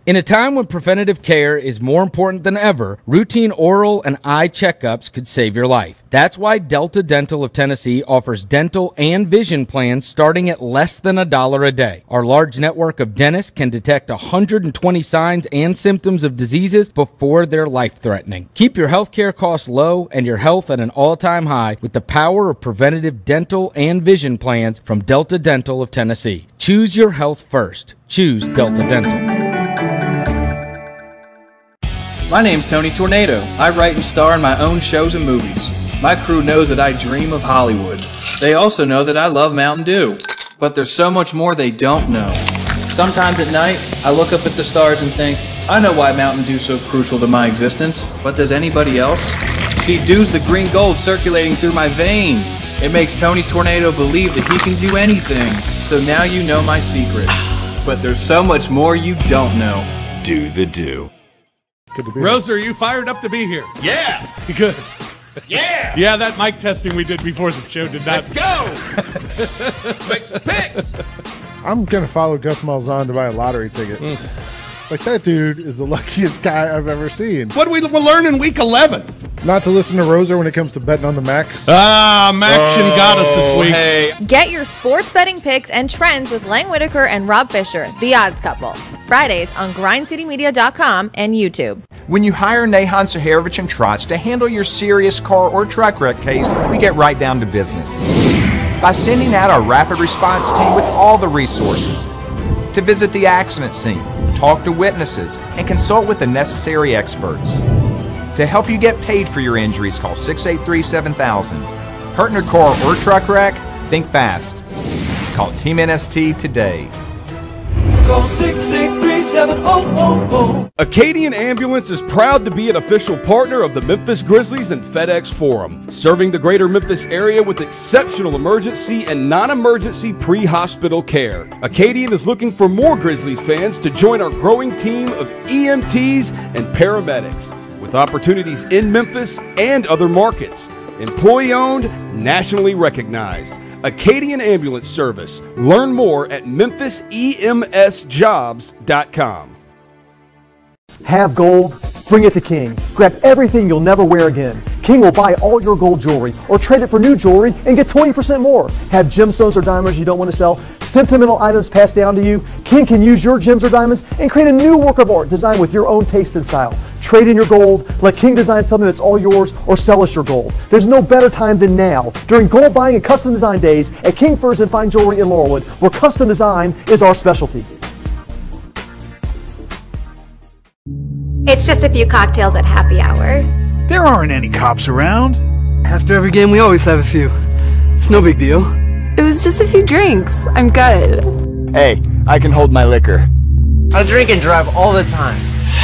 In a time when preventative care is more important than ever, routine oral and eye checkups could save your life. That's why Delta Dental of Tennessee offers dental and vision plans starting at less than $1 a day. Our large network of dentists can detect 120 signs and symptoms of diseases before they're life-threatening. Keep your healthcare costs low and your health at an all-time high with the power of preventative dental and vision plans from Delta Dental of Tennessee. Choose your health first. Choose Delta Dental. My name's Tony Tornado. I write and star in my own shows and movies. My crew knows that I dream of Hollywood. They also know that I love Mountain Dew. But there's so much more they don't know. Sometimes at night, I look up at the stars and think, I know why Mountain Dew's so crucial to my existence, but does anybody else? See, Dew's the green gold circulating through my veins. It makes Tony Tornado believe that he can do anything. So now you know my secret. But there's so much more you don't know. Do the Dew. Good to be Rosa, are you fired up to be here? Yeah! Good. Yeah! Yeah, that mic testing we did before the show did not. Let's go! Make some picks! I'm going to follow Gus Malzahn to buy a lottery ticket. Like, that dude is the luckiest guy I've ever seen. What did we learn in week 11? Not to listen to Rosa when it comes to betting on the Mac. Maction got us this week. Hey. Get your sports betting picks and trends with Lang Whitaker and Rob Fisher, The Odds Couple. Fridays on grindcitymedia.com and YouTube. When you hire Nahan Saharovich and Trotz to handle your serious car or truck wreck case, we get right down to business. By sending out our rapid response team with all the resources to visit the accident scene, talk to witnesses, and consult with the necessary experts. To help you get paid for your injuries, call 683-7000. Hurt in a car or truck wreck? Think fast. Call Team NST today. Call 683-7000. Acadian Ambulance is proud to be an official partner of the Memphis Grizzlies and FedEx Forum, serving the greater Memphis area with exceptional emergency and non-emergency pre-hospital care. Acadian is looking for more Grizzlies fans to join our growing team of EMTs and paramedics, with opportunities in Memphis and other markets. Employee-owned, nationally recognized. Acadian Ambulance Service. Learn more at memphisemsjobs.com. Have gold? Bring it to King. Grab everything you'll never wear again. King will buy all your gold jewelry or trade it for new jewelry and get 20% more. Have gemstones or diamonds you don't want to sell? Sentimental items passed down to you? King can use your gems or diamonds and create a new work of art designed with your own taste and style. Trade in your gold, let King design something that's all yours, or sell us your gold. There's no better time than now, during gold buying and custom design days at King Furs and Fine Jewelry in Laurelwood, where custom design is our specialty. It's just a few cocktails at happy hour. There aren't any cops around. After every game, we always have a few. It's no big deal. It was just a few drinks. I'm good. Hey, I can hold my liquor. I drink and drive all the time.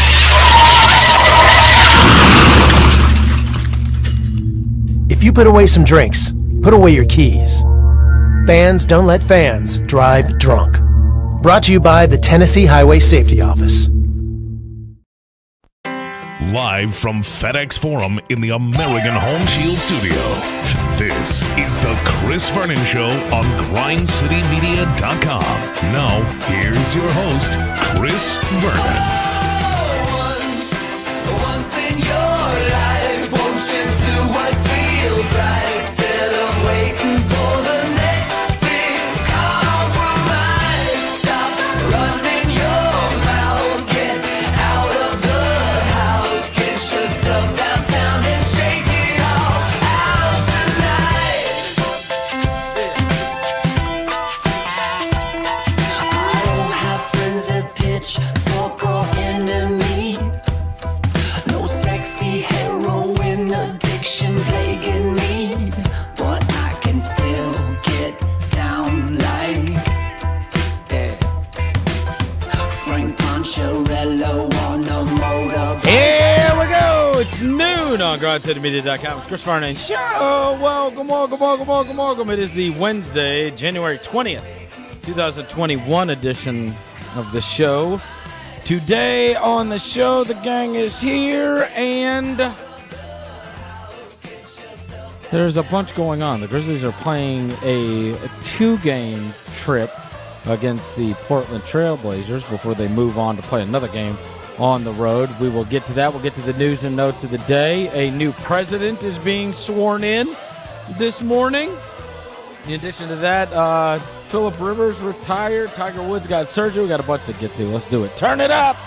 If you put away some drinks, put away your keys. Fans don't let fans drive drunk. Brought to you by the Tennessee Highway Safety Office. Live from FedEx Forum in the American Home Shield studio, this is the Chris Vernon Show on GrindCityMedia.com. Now, here's your host, Chris Vernon. Once in your life, won't you do what feels right? Instead of waiting for the next big compromise. Stop running your mouth, get out of the house, get yourself downtown and shake it all out tonight. I don't have friends that pitchfork or enemy. No sexy heroin addiction plaguing me, but I can still get down like Frank Poncherello on a motorbike. Here we go. It's noon on GrindCityMedia.com. It's Chris Vernon Show. Welcome. It is the Wednesday, January 20th, 2021 edition of the show. Today on the show, the gang is here, and there's a bunch going on. The Grizzlies are playing a two-game trip against the Portland Trailblazers before they move on to play another game on the road. We will get to that. We'll get to the news and notes of the day. A new president is being sworn in this morning. In addition to that, Phillip Rivers retired. Tiger Woods got surgery. We got a bunch to get to. Let's do it. Turn it up.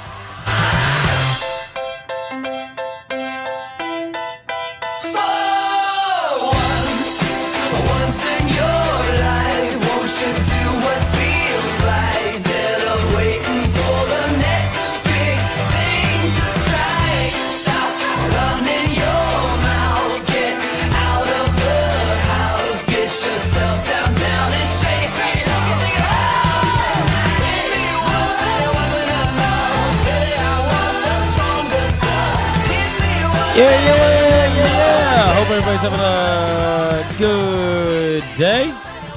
Once in your life, won't you do what feels right instead of waiting for the next big thing to strike? Stop running your mouth, get out of the house, get yourself downtown and shake it off. Hit me once and it wasn't enough, baby, I want the stronger stuff. Hit me once. Yeah. Hope everybody's having a good day.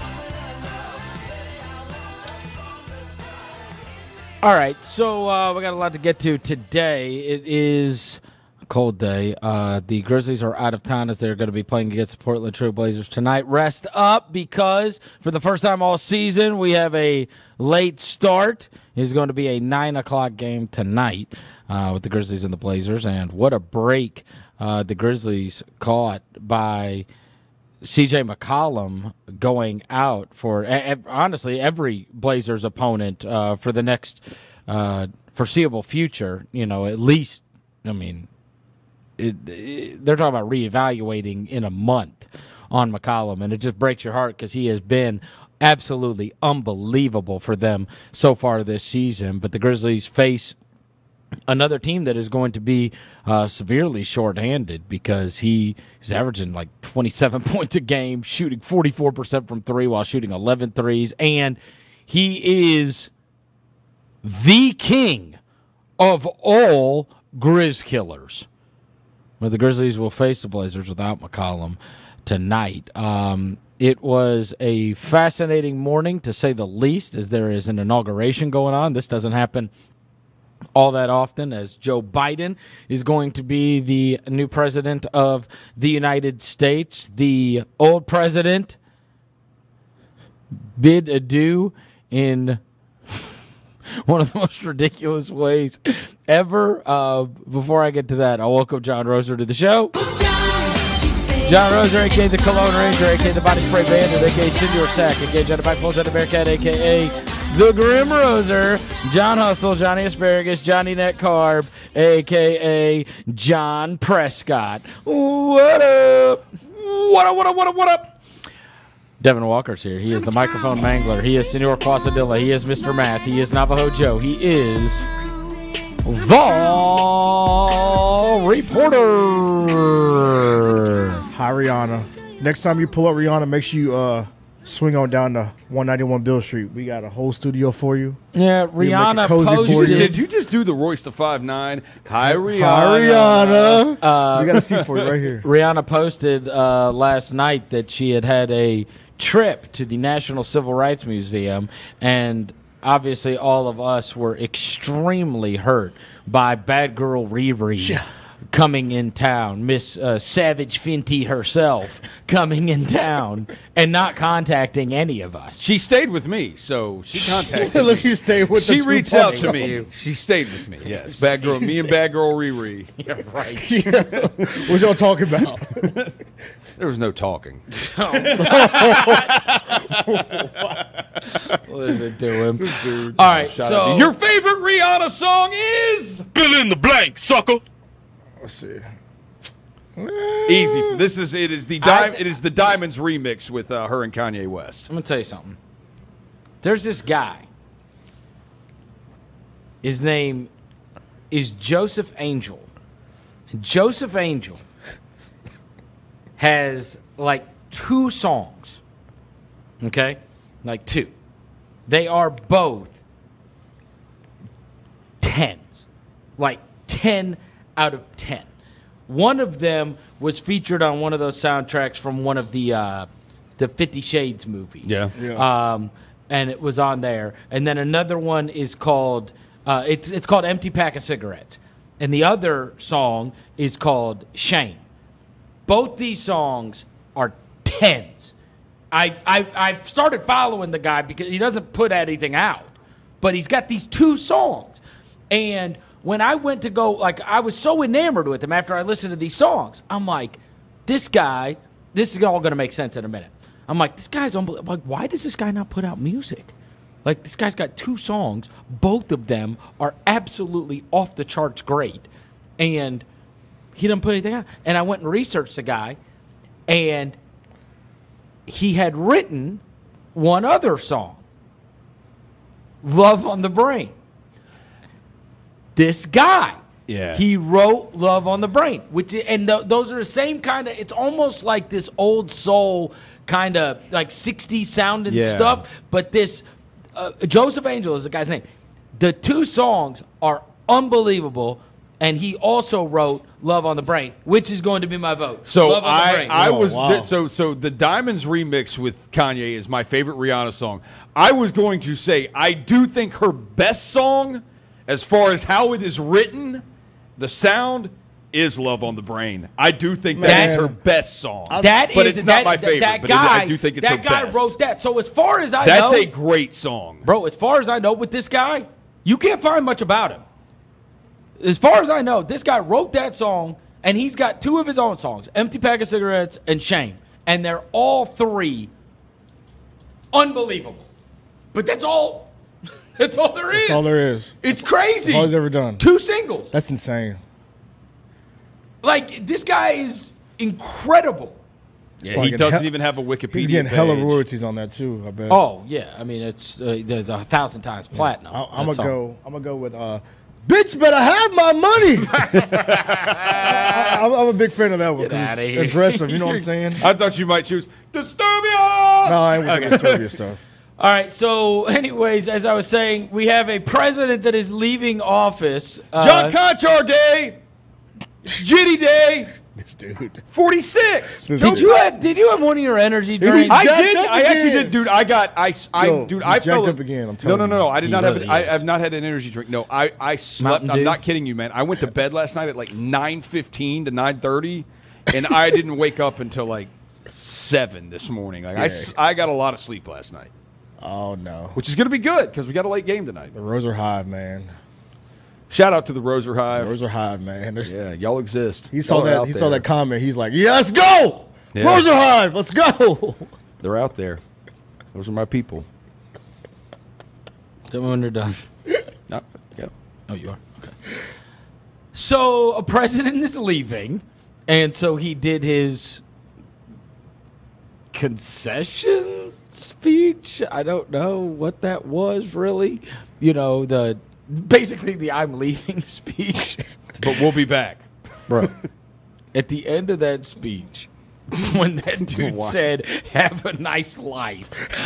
All right, so we got a lot to get to today. It is a cold day. The Grizzlies are out of town as they're going to be playing against the Portland Trail Blazers tonight. Rest up because for the first time all season, we have a late start. It's going to be a 9 o'clock game tonight with the Grizzlies and the Blazers. And what a break the Grizzlies caught by C.J. McCollum going out for, honestly, every Blazers opponent for the next foreseeable future, at least, they're talking about reevaluating in a month on McCollum, and it just breaks your heart because he has been absolutely unbelievable for them so far this season. But the Grizzlies face another team that is going to be severely shorthanded because he's averaging like 27 points a game, shooting 44% from three while shooting 11 threes, and he is the king of all Grizz killers. But the Grizzlies will face the Blazers without McCollum tonight. It was a fascinating morning, to say the least, as there is an inauguration going on. This doesn't happen all that often, as Joe Biden is going to be the new president of the United States. The old president bid adieu in one of the most ridiculous ways ever. Before I get to that, I'll welcome John Roser to the show. John Roser, a.k.a. the Cologne Ranger, a.k.a. the Body Spray Bandit, a.k.a. Senior Sack, a.k.a. Johnny Backpole, Johnny Bearcat, a.k.a. the Grim Roser, John Hustle, Johnny Asparagus, Johnny Net Carb, a.k.a. John Prescott. What up? What up? Devin Walker's here. He is the microphone mangler. He is Senor Quasadilla. He is Mr. Math. He is Navajo Joe. He is the reporter. Hi, Rihanna. Next time you pull up Rihanna, make sure you swing on down to 191 Bill Street. We got a whole studio for you. Yeah, Rihanna posted. Did you just do the Royce to 5'9"? Hi, Rihanna. Hi, Rihanna. We got a seat for you right here. Rihanna posted last night that she had a trip to the National Civil Rights Museum, and obviously all of us were extremely hurt by Bad Girl Riri coming in town, Miss Savage Fenty herself coming in town and not contacting any of us. She stayed with me, so she contacted me. She reached out to me. She stayed with me, yes. Bad Girl, me and Bad Girl Riri. You're right. What y'all talking about? There was no talking. Listen to him. Dude. All right, so your favorite Rihanna song is fill in the blank, sucker. Let's see. Easy. It is the Diamonds remix with her and Kanye West. I'm gonna tell you something. There's this guy. His name is Joseph Angel. And Joseph Angel has like 2 songs. Okay? Like 2. They are both 10s. Like 10 out of 10. One of them was featured on one of those soundtracks from one of the 50 Shades movies. Yeah. And it was on there. And then another one is called it's called Empty Pack of Cigarettes. And the other song is called Shame. Both these songs are 10s. I've started following the guy because he doesn't put anything out, but he's got these 2 songs. And when I went to go, like, I was so enamored with him after I listened to these songs. I'm like, this guy, this is all going to make sense in a minute. I'm like, this guy's unbelievable. Like, why does this guy not put out music? Like, this guy's got 2 songs. Both of them are absolutely off the charts great. And he doesn't put anything out. And I went and researched the guy, and he had written one other song, Love on the Brain. This guy, he wrote Love on the Brain, those are the same kind of, it's almost like this old soul kind of like 60s sounding stuff, but this, Joseph Angel is the guy's name. The 2 songs are unbelievable, and he also wrote Love on the Brain, which is going to be my vote. So Love on the Brain. So the Diamonds remix with Kanye is my favorite Rihanna song. I was going to say I do think her best song, as far as how it is written, the sound is Love on the Brain. I do think that is her best song. It's not my favorite. I do think it's her best. That guy wrote that. So as far as I know, that's a great song, bro. As far as I know, with this guy, you can't find much about him. As far as I know, this guy wrote that song, and he's got 2 of his own songs, Empty Pack of Cigarettes and Shame. And they're all 3 unbelievable. But that's all. That's all there is. That's all there is. It's crazy. That's all he's ever done. 2 singles. That's insane. Like, this guy is incredible. Yeah, he doesn't even have a Wikipedia He's getting page. hella royalties on that too, I bet. Oh, yeah. I mean, it's the 1,000 times platinum. I'm gonna go with bitch better have my money. I'm a big fan of that one. Get outta It's here. aggressive, you know what I'm saying? I thought you might choose Disturbia. No, I ain't with the Disturbia stuff. All right, so anyways, as I was saying, we have a president that is leaving office. John Conchar Day. Jitty Day. This dude. 46. Did you have one of your energy drinks? I did. I actually did, dude. I jacked up again. I'm telling you. No. I did not have. I have not had an energy drink. No, I slept. I'm not kidding you, man. I went to bed last night at like 9:15 to 9:30, and I didn't wake up until like 7 this morning. Like I got a lot of sleep last night. Oh no. Which is going to be good because we got a late game tonight. The Roser Hive, man. Shout out to the Roser Hive. Roser Hive, man. Yeah, y'all exist. He saw that. He saw that comment. He's like, "Yeah, let's go, Roser Hive. Let's go." They're out there. Those are my people. Then when they're done. Yep. Oh, you are? Okay. So a president is leaving, and so he did his concession speech. I don't know what that was really. You know, basically the I'm leaving speech. But we'll be back. Bro, at the end of that speech, when that dude said, "Have a nice life,"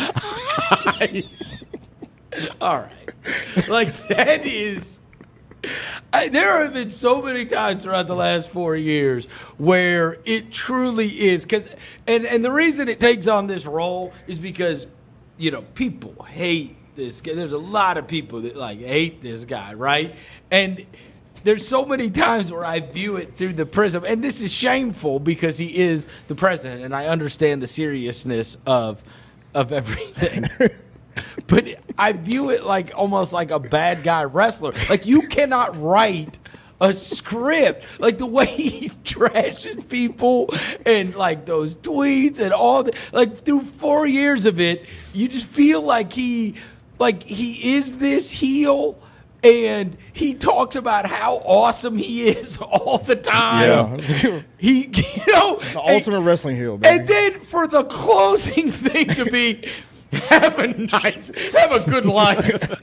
all right. Like, that is... there have been so many times throughout the last 4 years where it truly is. And the reason it takes on this role is because, you know, people hate this guy. There's a lot of people that, like, hate this guy, right? And there's so many times where I view it through the prism, and this is shameful because he is the president, and I understand the seriousness of everything. But I view it like almost like a bad guy wrestler. Like, you cannot write a script. Like, the way he trashes people and, like, those tweets and all that. Like, through 4 years of it, you just feel like he is this heel, and he talks about how awesome he is all the time. Yeah. The ultimate wrestling heel, baby. And then for the closing thing to be, have a good life.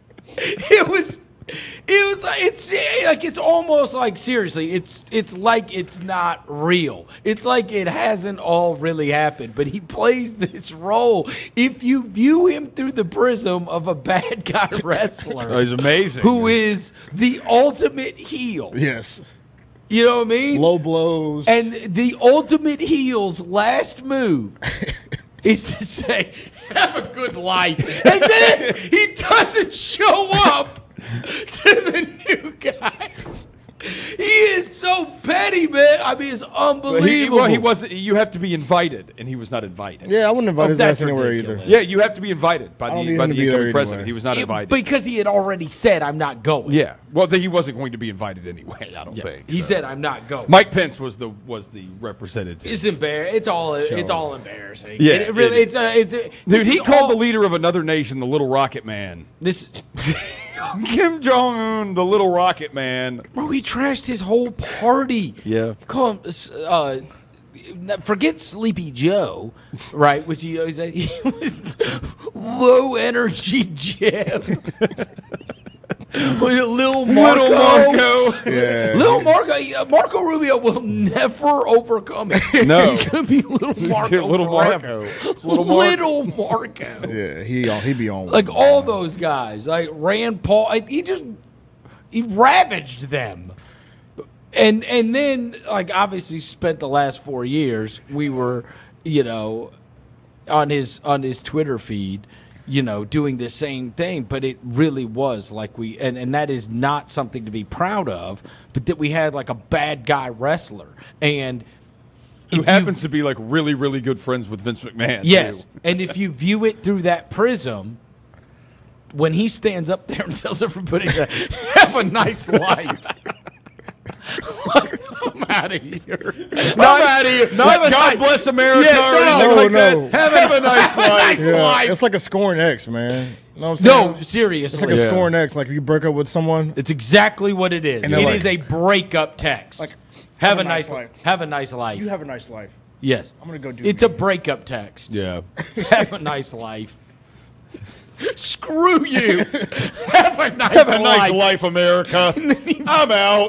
It's almost like, seriously, it's like it's not real. It's like it hasn't all really happened, but he plays this role. If you view him through the prism of a bad guy wrestler, he's amazing, who is the ultimate heel. Yes. You know what I mean? Low blows. And the ultimate heel's last move is to say, "Have a good life." And then he doesn't show up to the new guys. He is so petty, man. I mean, it's unbelievable. He wasn't. You have to be invited, and he was not invited. Yeah, I wouldn't invite his that's ass anywhere ridiculous. either. Yeah, you have to be invited by I don't the need him to be there incoming president. anyway. He was not invited. Because he had already said, I'm not going. Yeah. Well, he wasn't going to be invited anyway. I don't think. He so. said, I'm not going. Mike Pence was the representative. It's embarrassing. It's all embarrassing. Yeah, it really. it It's Dude, he called the leader of another nation the Little Rocket Man. This Kim Jong Un, the Little Rocket Man. Bro, he trashed his whole party. Yeah. Call him. Forget Sleepy Joe, right? Which he said he was low energy Jim. Little Marco. Yeah. Little Marco. Marco Rubio will never overcome it. No. He's going to be Little Marco. Little forever. Little Marco. Yeah, he be on. Like all those guys, like Rand Paul, he ravaged them. And then, like, obviously spent the last 4 years, we were, on his Twitter feed, doing the same thing. But it really was like and that is not something to be proud of, but that we had like a bad guy wrestler. And who happens to be like really, really good friends with Vince McMahon. Yes. Too. And if you view it through that prism, when he stands up there and tells everybody to have a nice life. I'm out of here. I'm out of here. God bless America. Yeah, or anything no. like that. Have a nice life. Yeah, it's like a scoring X, man. You know what I'm saying? No, seriously. It's like a scoring X. Like if you break up with someone, It's exactly what it is. It they're is like- a breakup text. Like, have a nice life. life. Have a nice life. you have a nice life. Yes. I'm gonna go do. It's a breakup text. Yeah. Have a nice life. Screw you. Have a nice life, America. I'm out.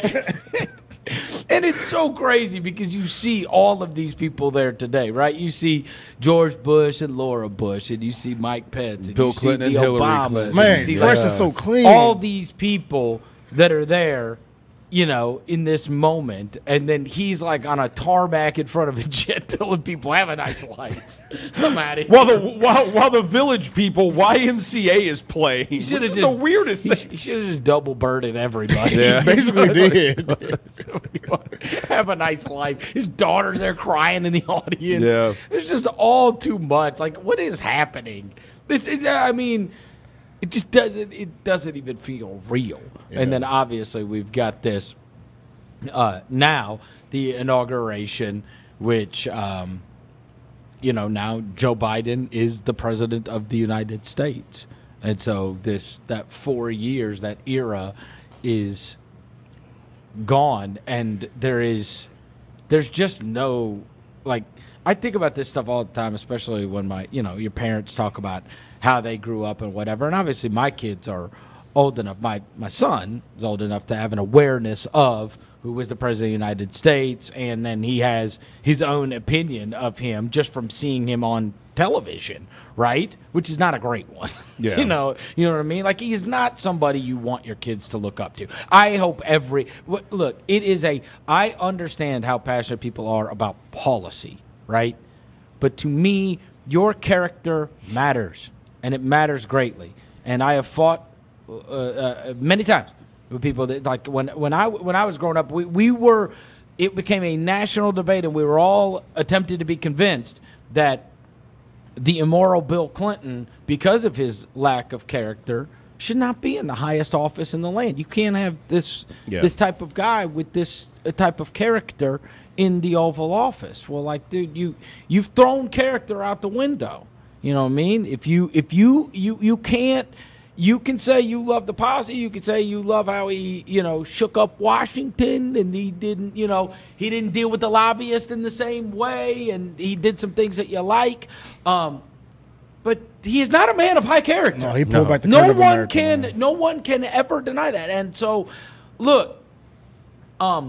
And it's so crazy because you see all of these people there today, right? You see George Bush and Laura Bush, and you see Mike Pence, and Bill you Clinton see and the Hillary Obamas. Clinton. and Man, you see fresh is so clean. all these people that are there, in this moment, and then he's like on a tarmac in front of a jet telling people, have a nice life. I'm at it. While the village people, YMCA is playing. He should have Which is just the weirdest thing. He should have just double birded everybody. Yeah. Basically did. Have a nice life. His daughter's there crying in the audience. Yeah. It's just all too much. Like, what is happening? This is, it just doesn't. It doesn't even feel real. Yeah. And then obviously we've got this now the inauguration, which now Joe Biden is the president of the United States, and so that 4 years, that era, is gone, and there's just no, like, I think about this stuff all the time, especially when your parents talk about how they grew up and whatever. And obviously my kids are old enough. My son is old enough to have an awareness of who was the president of the United States, and then he has his own opinion of him just from seeing him on television, right? Which is not a great one. Yeah. You know what I mean? Like, he's not somebody you want your kids to look up to. I hope look, I understand how passionate people are about policy, right? But to me, your character matters, and it matters greatly. And I have fought many times with people that, like, when I was growing up, it became a national debate, and we were all attempted to be convinced that the immoral Bill Clinton, because of his lack of character, should not be in the highest office in the land. You can't have this type of guy with this type of character in the Oval Office. Well, like, dude, you've thrown character out the window. You know what I mean? If you can't. You can say you love the policy. You can say you love how he, shook up Washington, and he didn't deal with the lobbyists in the same way, and he did some things that you like. But he is not a man of high character. No, he pulled back the curtain of America, man. No one can ever deny that. And so, look, I'm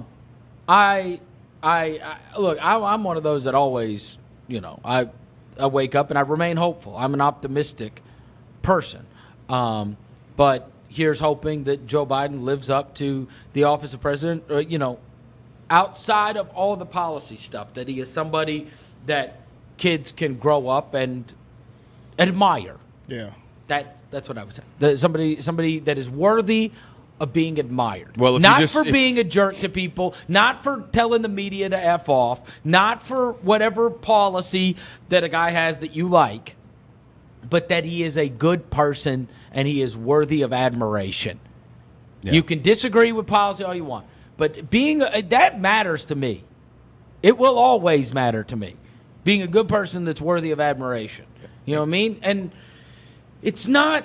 one of those that always, I wake up and I remain hopeful. I'm an optimistic person. But here's hoping that Joe Biden lives up to the office of president, outside of all the policy stuff, that he is somebody that kids can grow up and admire. Yeah. That's what I would say. Somebody that is worthy of being admired. Well, if you not just- for if- being a jerk to people, not for telling the media to F off, not for whatever policy that a guy has that you like, but that he is a good person and he is worthy of admiration. Yeah. You can disagree with policy all you want, but that matters to me. It will always matter to me. Being a good person that's worthy of admiration. You know what I mean? And it's not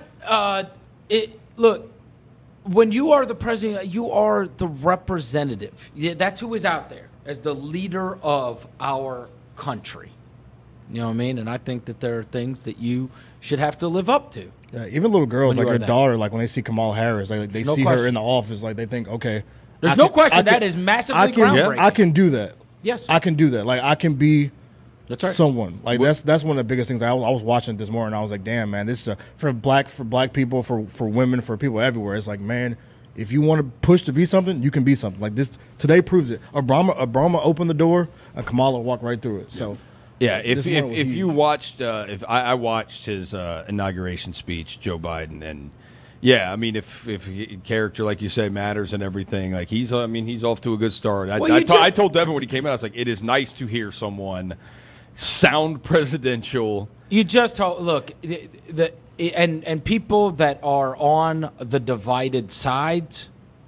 look, when you are the president, you are the representative. Yeah, that's who is out there as the leader of our country. You know what I mean? And I think that there are things that you should have to live up to. Yeah, even little girls, When like you her are that. daughter, like when they see Kamala Harris, like they There's no see her question. in the office, like they think, okay. There's I no can- question I that can- is massively I can, groundbreaking. I can do that. Yes. I can do that. Like I can be That's right. someone. Like that's one of the biggest things. I was watching it this morning. I was like, damn, man, this is for black people, for women, for people everywhere. It's like, man, if you want to push to be something, you can be something. Like this today proves it. Obama opened the door, and Kamala walked right through it. So. Yeah, this one was if huge. you watched, if I watched his inauguration speech, Joe Biden, and yeah, I mean, if character like you say matters and everything, like he's off to a good start. I told Devin when he came out, I was like, it is nice to hear someone sound presidential. You just look and people that are on the divided sides.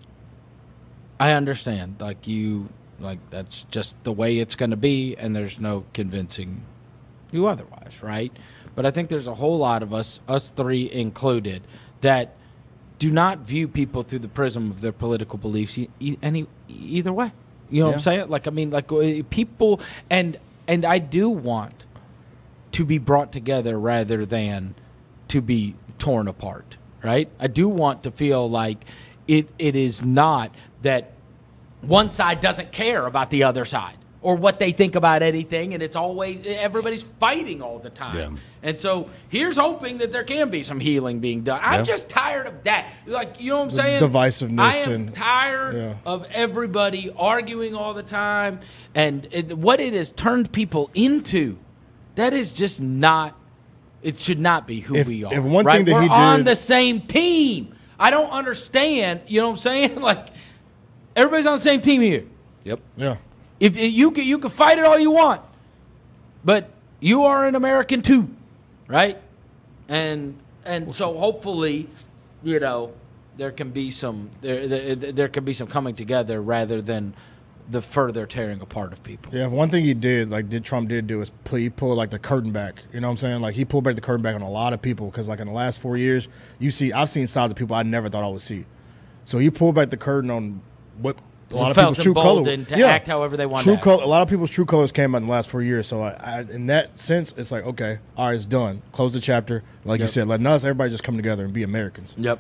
I understand, like that's just the way it's going to be, and there's no convincing you otherwise, right? But I think there's a whole lot of us three included, that do not view people through the prism of their political beliefs either way. You know what I'm saying? Like, I mean, like people, and I do want to be brought together rather than to be torn apart, right? I do want to feel like it is not that one side doesn't care about the other side or what they think about anything, and it's always everybody's fighting all the time. Yeah. And so here's hoping that there can be some healing being done. I'm just tired of that. Like, you know what I'm saying? Divisiveness. I am tired of everybody arguing all the time, and what it has turned people into. That is just not. It should not be who we are. If one right? thing that We're he on did- the same team. I don't understand. You know what I'm saying? Like, everybody's on the same team here. Yep. Yeah. If you can fight it all you want, but you are an American too, right? And so hopefully, you know, there can be some there can be some coming together rather than the further tearing apart of people. Yeah, if one thing he did, Trump did do, is he pulled like the curtain back. You know what I'm saying? Like he pulled back the curtain back on a lot of people because like in the last 4 years, I've seen sides of people I never thought I would see. So he pulled back the curtain on what a lot of felt people's true color. emboldened to act however they wanted True to act. color. A lot of people's true colors came out in the last 4 years. So in that sense, it's like, okay, all right, it's done. Close the chapter. Like you said, let us everybody just come together and be Americans. Yep.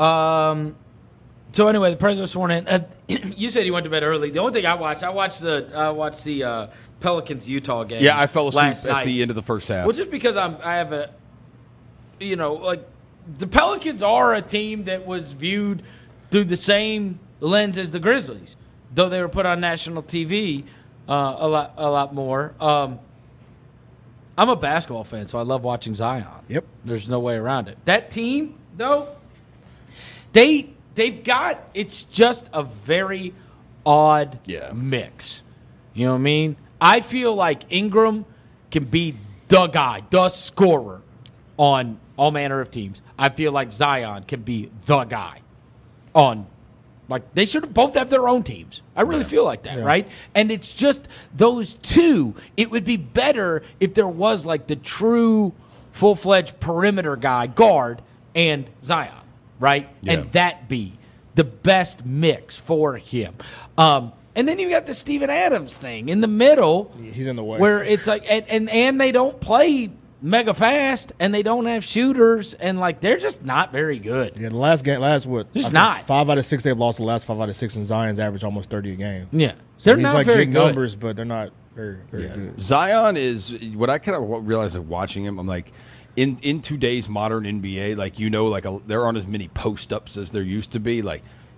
So anyway, the president sworn in. You said you went to bed early. The only thing I watched the Pelicans Utah game. Yeah, I fell asleep last at night. the end of the first half. Well, just because I have a, you know, like the Pelicans are a team that was viewed through the same lens as the Grizzlies, though they were put on national TV a lot more. I'm a basketball fan, so I love watching Zion. Yep. There's no way around it. That team, though, they've got, it's just a very odd mix. You know what I mean? I feel like Ingram can be the guy, the scorer on all manner of teams. I feel like Zion can be the guy on, like, they should both have their own teams. I really feel like that, right? And it's just those two. It would be better if there was like the true full-fledged perimeter guy, guard, and Zion, right? Yeah. And that be the best mix for him. And then you got the Steven Adams thing in the middle. He's in the way. Where it's like, and they don't play mega fast, and they don't have shooters, and like they're just not very good. Yeah, what? Just I think not. 5 out of 6 they've lost the last 5 out of 6, and Zion's average almost 30 a game. Yeah. So They're he's not like very good good. numbers, but they're not very good. Zion is what I kind of realized like watching him. I'm like, in today's modern NBA, like, you know, like there aren't as many post ups as there used to be. Like,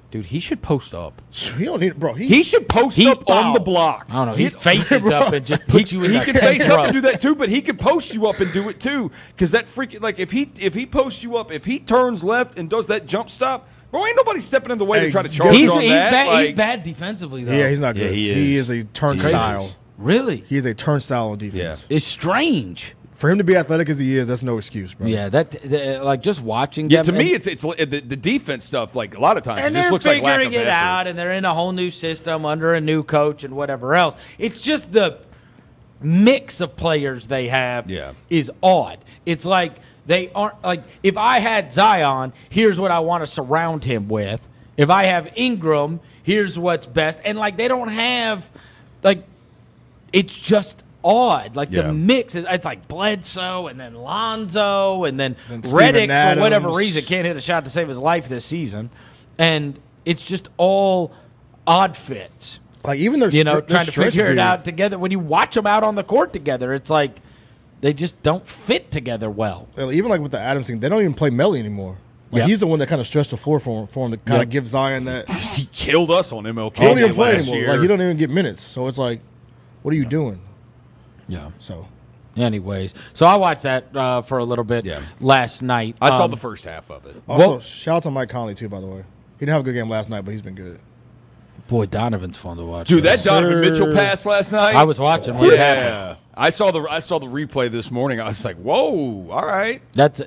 Dude, he should post up. He don't need, bro. He should post up on the block. I don't know. He faces up and just puts you in He that can face row. up and do that too, but he can post you up and do it too. Because that freaking, like, if he posts you up, if he turns left and does that jump stop, bro, ain't nobody stepping in the way to try to charge He's on that. bad. Like, He's bad defensively though. Yeah, he's not good. Yeah, he is a turnstile. Jesus. Really? He is a turnstile on defense. It's strange. For him to be athletic as he is, that's no excuse, bro. Yeah, like just watching. Yeah, them to me, and- it's the defense stuff. Like a lot of times, and it just they're looks like lack figuring of it effort. out, and they're in a whole new system under a new coach and whatever else. It's just the mix of players they have is odd. It's like they aren't like if I had Zion, here's what I want to surround him with. If I have Ingram, here's what's best. And like they don't have like it's just odd. Like the mix is it's like Bledsoe and then Lonzo and then Redick for whatever Adams. reason can't hit a shot to save his life this season. And it's just all odd fits. Like even their trying to figure it out together. When you watch them out on the court together, it's like they just don't fit together well. Even like with the Adams thing, they don't even play Melly anymore. Like he's the one that kind of stretched the floor for him to kind of give Zion that. He killed us on MLK. He don't even play last anymore. year. Like he don't even get minutes. So it's like, what are you doing? Yeah. So, anyways, so I watched that for a little bit last night. I saw the first half of it. Also, shout out to Mike Conley too. By the way, he didn't have a good game last night, but he's been good. Boy, Donovan's fun to watch. Dude, that Donovan Mitchell pass last night. I was watching when it happened. I saw the replay this morning. I was like, whoa, all right. That's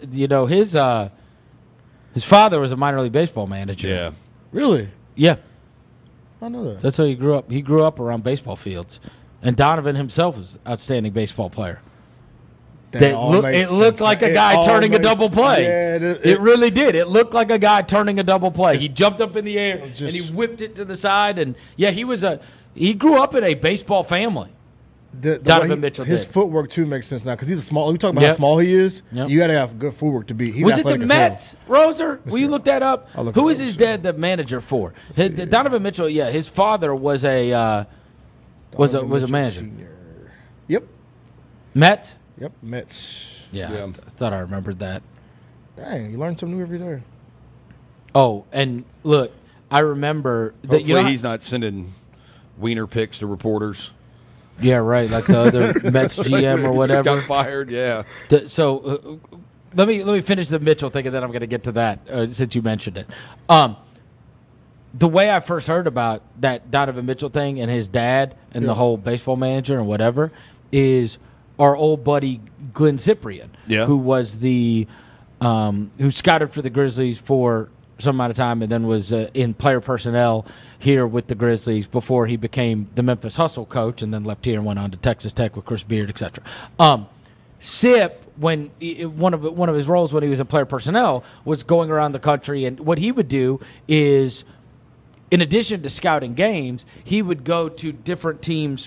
his father was a minor league baseball manager. Yeah. Really? Yeah. I know that. That's how he grew up. He grew up around baseball fields. And Donovan himself was an outstanding baseball player. It looked like a guy turning a double play. Yeah, it really did. It looked like a guy turning a double play. He jumped up in the air and he whipped it to the side. And he grew up in a baseball family. Donovan Mitchell his did. footwork too makes sense now because he's a small. We talk about how small he is. Yep. You got to have good footwork to beat. He's Was it the athletic as hell. Mets, Roser? Will you look that up? I'll look Who it is up, his dad the manager for? Donovan Mitchell. Yeah, his father was a manager. Senior. Yep. Mets. Yep. Mets. Yeah, I thought I remembered that. Dang, you learn something new every day. Oh, and look, I remember that Hopefully he's not sending wiener pics to reporters. Yeah, right. Like the other Mets GM or whatever. Just got fired. Yeah. Let me finish the Mitchell thing, and then I'm going to get to that since you mentioned it. The way I first heard about that Donovan Mitchell thing and his dad and the whole baseball manager and whatever is our old buddy Glenn Cyprian, who was who scouted for the Grizzlies for some amount of time and then was in player personnel here with the Grizzlies before he became the Memphis Hustle coach and then left here and went on to Texas Tech with Chris Beard, etc. Sip, when one of his roles when he was in player personnel was going around the country, and what he would do is, in addition to scouting games, he would go to different teams'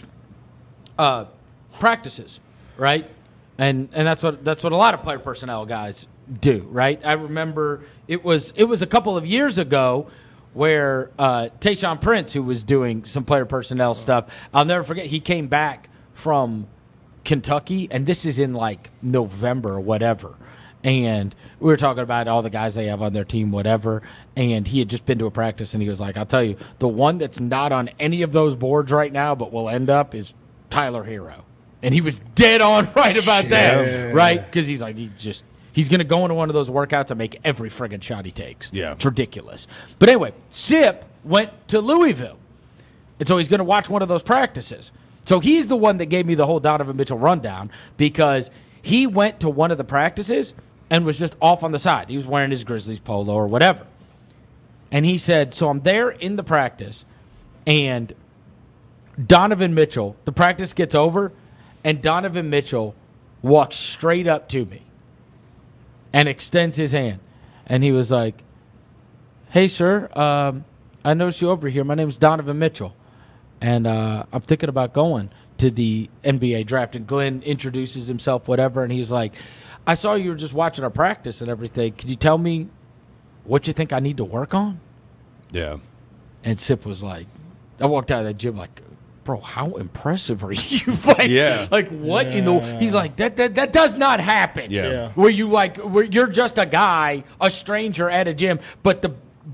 practices, right? And that's what a lot of player personnel guys do, right? I remember it was a couple of years ago where Tayshaun Prince, who was doing some player personnel stuff, I'll never forget, he came back from Kentucky, and this is in like November or whatever, and we were talking about all the guys they have on their team, whatever, and he had just been to a practice, and he was like, I'll tell you, the one that's not on any of those boards right now but will end up is Tyler Hero. And he was dead on right about that, right? Because he's like, he's going to go into one of those workouts and make every friggin' shot he takes. Yeah. It's ridiculous. But anyway, Sip went to Louisville. And so he's going to watch one of those practices. So he's the one that gave me the whole Donovan Mitchell rundown because he went to one of the practices and was just off on the side. He was wearing his Grizzlies polo or whatever. And he said, so I'm there in the practice, and Donovan Mitchell, the practice gets over, and Donovan Mitchell walks straight up to me and extends his hand. And he was like, hey, sir, I noticed you over here. My name's Donovan Mitchell, and I'm thinking about going to the NBA draft. And Glenn introduces himself, whatever, and he's like, I saw you were just watching our practice and everything. Could you tell me what you think I need to work on? Yeah. And Sip was like, I walked out of that gym like, bro, how impressive are you? Like what in the? He's like, that does not happen. Yeah. Where you're just a guy, a stranger at a gym, but the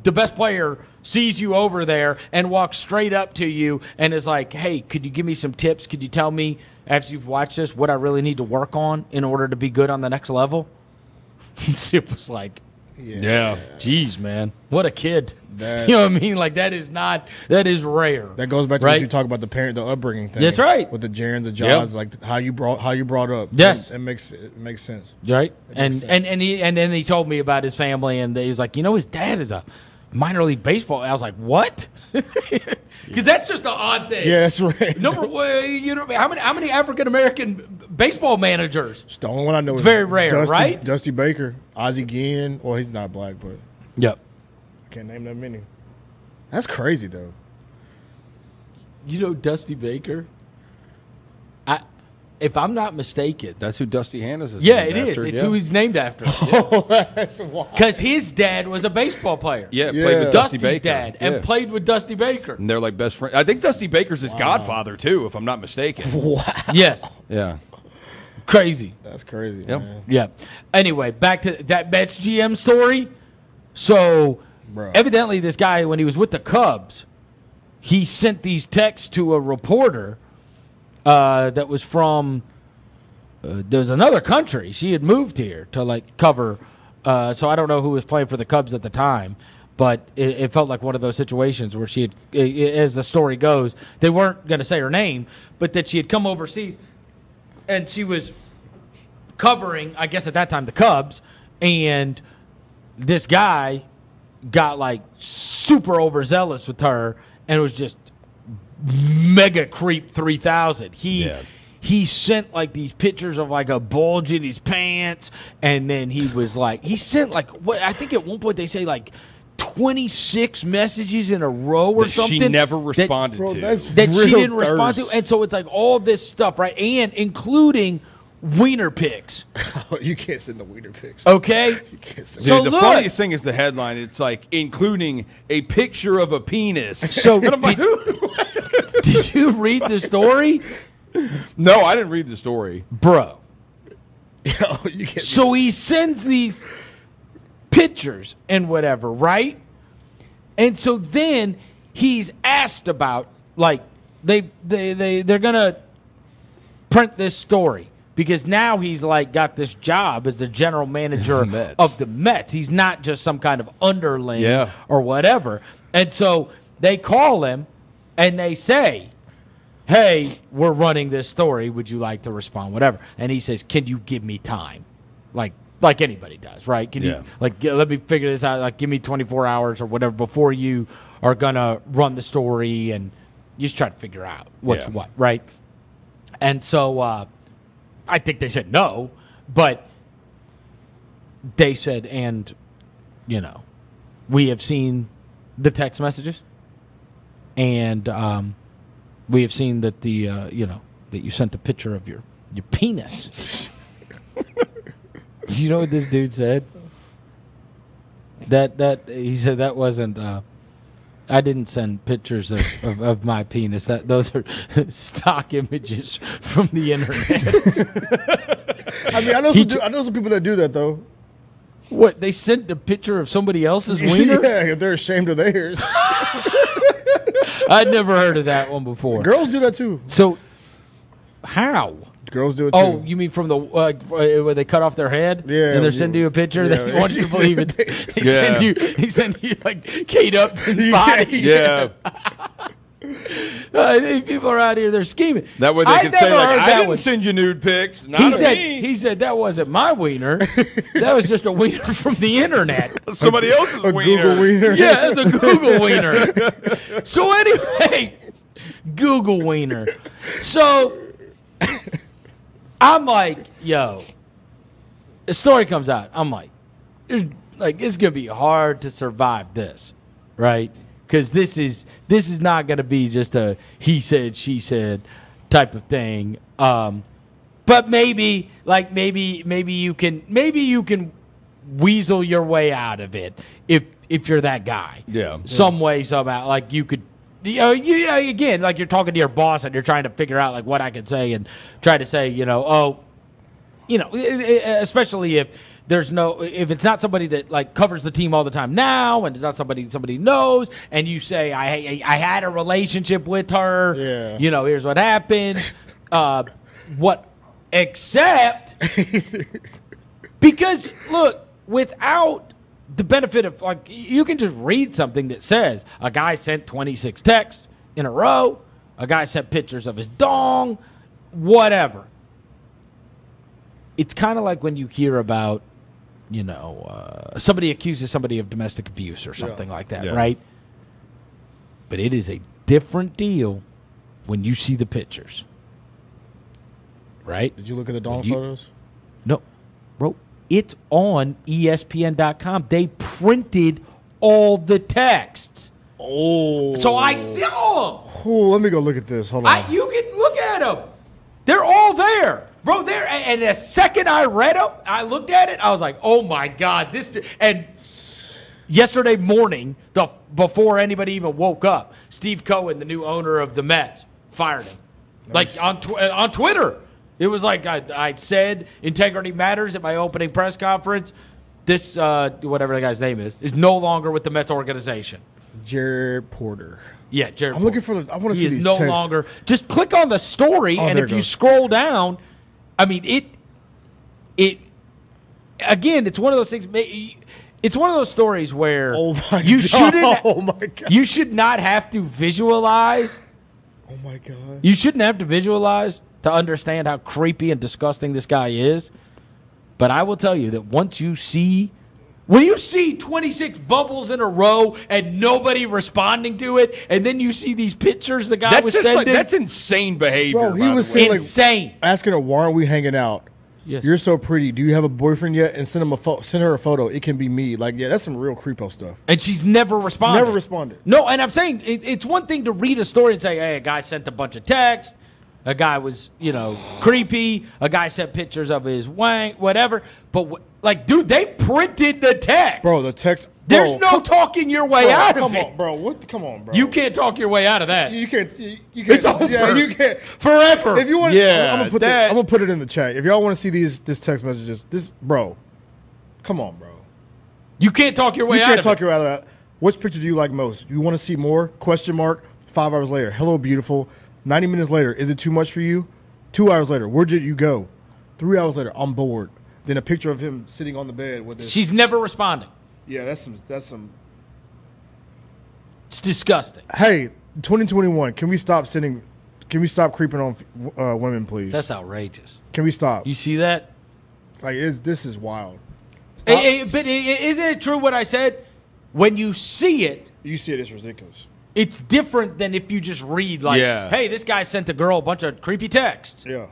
the best player sees you over there and walks straight up to you and is like, hey, could you give me some tips? Could you tell me, after you've watched this, what I really need to work on in order to be good on the next level? It was like, Yeah. Jeez, man. What a kid. That- You know what I mean? Like, that is rare. That goes back to right? what you talk about the upbringing thing. That's right. With the Jarens, the Jaws, like how you brought up. Yes. It makes sense. Right? It And makes sense. and then he told me about his family, and he was like, his dad is a minor league baseball. I was like, what? Because that's just an odd thing. Yeah, that's right. How many African American baseball managers? It's the only one I know. It's is very rare, right? Dusty Baker, Ozzie Guillen. Well, he's not black, but yep. I can't name that many. That's crazy though. Dusty Baker. If I'm not mistaken, That's who Dusty Hannahs is. yeah, named it is. after, It's yeah. who he's named after. That's wild. Because his dad was a baseball player. Yeah, played with Dusty Dusty's Baker. dad, Yeah. and played with Dusty Baker. And they're like best friends. I think Dusty Baker's his godfather too, if I'm not mistaken. Yes. Yeah. Crazy. That's crazy. Yep. Man. Yeah. Anyway, back to that Mets GM story. So, Bruh. evidently, this guy, when he was with the Cubs, he sent these texts to a reporter that was from there's another country. She had moved here to cover. So I don't know who was playing for the Cubs at the time, but it felt like one of those situations where she had, as the story goes, they weren't going to say her name, but that she had come overseas and she was covering, I guess at that time, the Cubs, and this guy got super overzealous with her and was just mega creep 3000. He sent these pictures of a bulge in his pants, and then he was he sent what I think at one point they say 26 messages in a row or That something she never responded to. that she didn't respond to, and so it's all this stuff, right? And including wiener pics. You can't send the wiener pics. Okay, You can't send. So Dude, the look. funniest thing is the headline. It's including a picture of a penis. So And I'm like, did you read the story, no, I didn't read the story. bro? You can't. So he sends these pictures and whatever, right? And so then he's asked about they're gonna print this story because now he's got this job as the general manager Mets. of the Mets. He's not just some kind of underling Yeah. or whatever. And so they call him and they say, hey, we're running this story. Would you like to respond? Whatever. And he says, can you give me time? Like anybody does, right? Can Yeah. you, let me figure this out. Give me 24 hours or whatever before you are going to run the story, and you just try to figure out what's Yeah. what, right? And so I think they said no, but they said, and, we have seen the text messages, and we have seen that that you sent a picture of your penis. You know what this dude said? That he said that wasn't. I didn't send pictures of my penis. Those are stock images from the internet. I mean, I know some people that do that though. What, they sent a picture of somebody else's wiener? Yeah, if they're ashamed of theirs. I'd never heard of that one before. Girls do that too. So, how? Girls do it too. Oh, you mean from the where they cut off their head? Yeah, and they're sending you a picture. yeah. They want you to believe it. Yeah. They send you Kate Upton's body. Yeah. These people are out here. They're scheming. That way they I can say, never heard I that didn't one. send you nude pics. Not me. He said that wasn't my wiener. That was just a wiener from the internet. Somebody else's a wiener. Google wiener. Yeah, it's a Google wiener. So anyway, Google wiener. So I'm like, yo, the story comes out. I'm like, it's gonna be hard to survive this, right? Because this is not gonna be just a he said she said type of thing. But maybe you can weasel your way out of it if you're that guy. Yeah. Some way, somehow, you could. Again, you're talking to your boss and you're trying to figure out what I can say and try to say, especially if if it's not somebody that like covers the team all the time now, and it's not somebody knows, and you say I had a relationship with her, here's what happened, except because look, without the benefit of like, you can just read something that says a guy sent 26 texts in a row, a guy sent pictures of his dong, whatever. It's kind of like when you hear about, somebody accuses somebody of domestic abuse or something like that, right? But it is a different deal when you see the pictures, right? Did you look at the dong photos? No, bro. It's on ESPN.com. They printed all the texts. Oh. So I saw them. Oh, let me go look at this. Hold on. You can look at them. They're all there. Bro, there. And the second I read them, I looked at it, I was like, oh, my God. And yesterday morning, before anybody even woke up, Steve Cohen, the new owner of the Mets, fired him. Nice. Like on Twitter. It was like I said integrity matters at my opening press conference. This, whatever the guy's name is no longer with the Mets organization. Jared Porter. Yeah, Jared I'm looking for I want to see these these no texts. longer. Just click on the story, and if you scroll down, I mean, it again, it's one of those things. It's one of those stories where you should not have to visualize. Oh, my God. You shouldn't have to visualize to understand how creepy and disgusting this guy is. But I will tell you that when you see 26 bubbles in a row and nobody responding to it, and then you see these pictures the guy was sending. That's insane behavior. Bro, he was saying, insane. Asking her, why aren't we hanging out? Yes. You're so pretty. Do you have a boyfriend yet? And send her a photo. It can be me. Like, yeah, that's some real creepo stuff. And she's never responded. Never responded. No, and I'm saying it's one thing to read a story and say, hey, a guy sent a bunch of texts. A guy was, creepy. A guy sent pictures of his wank, whatever. But, dude, they printed the text. Bro, the text. There's no talking your way out of it. Come on, bro. You can't talk your way out of that. You can't. It's over. Yeah, you can't. Forever. If you want, I'm gonna put it in the chat. If y'all want to see this text messages, bro, come on, bro. You can't talk your way out of it. You can't talk your way out of that. Which picture do you like most? You want to see more? Question mark. 5 hours later. Hello, beautiful. 90 minutes later, is it too much for you? 2 hours later, where did you go? 3 hours later, I'm bored. Then a picture of him sitting on the bed with his. She's never responding. Yeah, that's some. It's disgusting. Hey, 2021, can we stop creeping on women, please? That's outrageous. Can we stop? You see that? Like, this is wild. But isn't it true what I said? When you see it, it's ridiculous. It's different than if you just read, hey, this guy sent a girl a bunch of creepy texts. Yeah.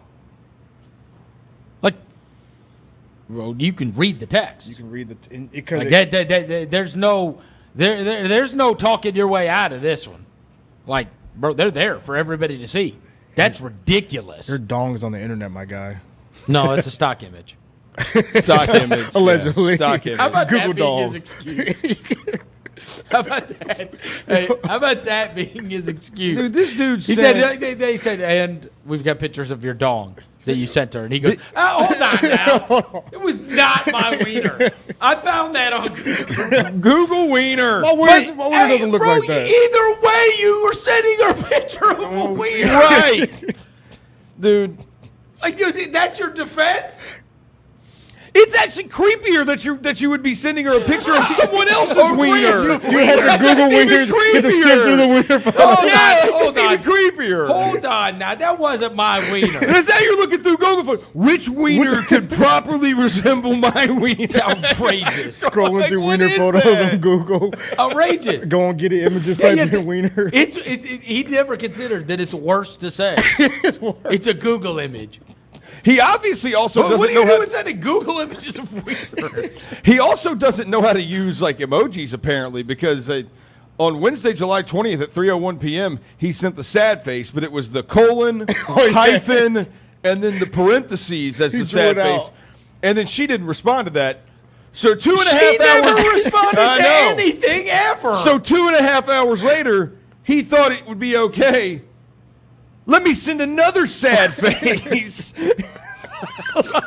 Well, you can read the text. You can read there's no talking your way out of this one. Like, bro, they're there for everybody to see. That's ridiculous. Your dong's on the internet, my guy. No, it's a stock image. Stock image. Allegedly. Yeah. Stock image. How about Google that being dong. his excuse? How about that? Hey, how about that being his excuse? Dude, this dude said they said, and we've got pictures of your dong that you sent her, and he goes, hold on now, it was not my wiener. I found that on Google. Google wiener. My wiener doesn't look like that. Either way, you were sending her a picture of a wiener, right, dude? Like, that's your defense? It's actually creepier that you would be sending her a picture of someone else's wiener. You had to Google wieners, get to sift through the wiener photo. Hold on. Even creepier. Hold on now. That wasn't my wiener. And now you're looking through Google for which wiener could properly resemble my wiener. It's outrageous. Scrolling through wiener photos on Google. Outrageous. Go and get it, images, type in wiener. He never considered that it's worse to say. It's a Google image. He obviously also doesn't know What are you how doing sending Google images of wieners? He also doesn't know how to use like emojis apparently, because on Wednesday, July 20th at 3:01 p.m., he sent the sad face, but it was the colon, hyphen, and then the parentheses as the sad face. And then she didn't respond to that. So 2.5 hours. She never responded to anything ever. So 2.5 hours later, he thought it would be okay. Let me send another sad face.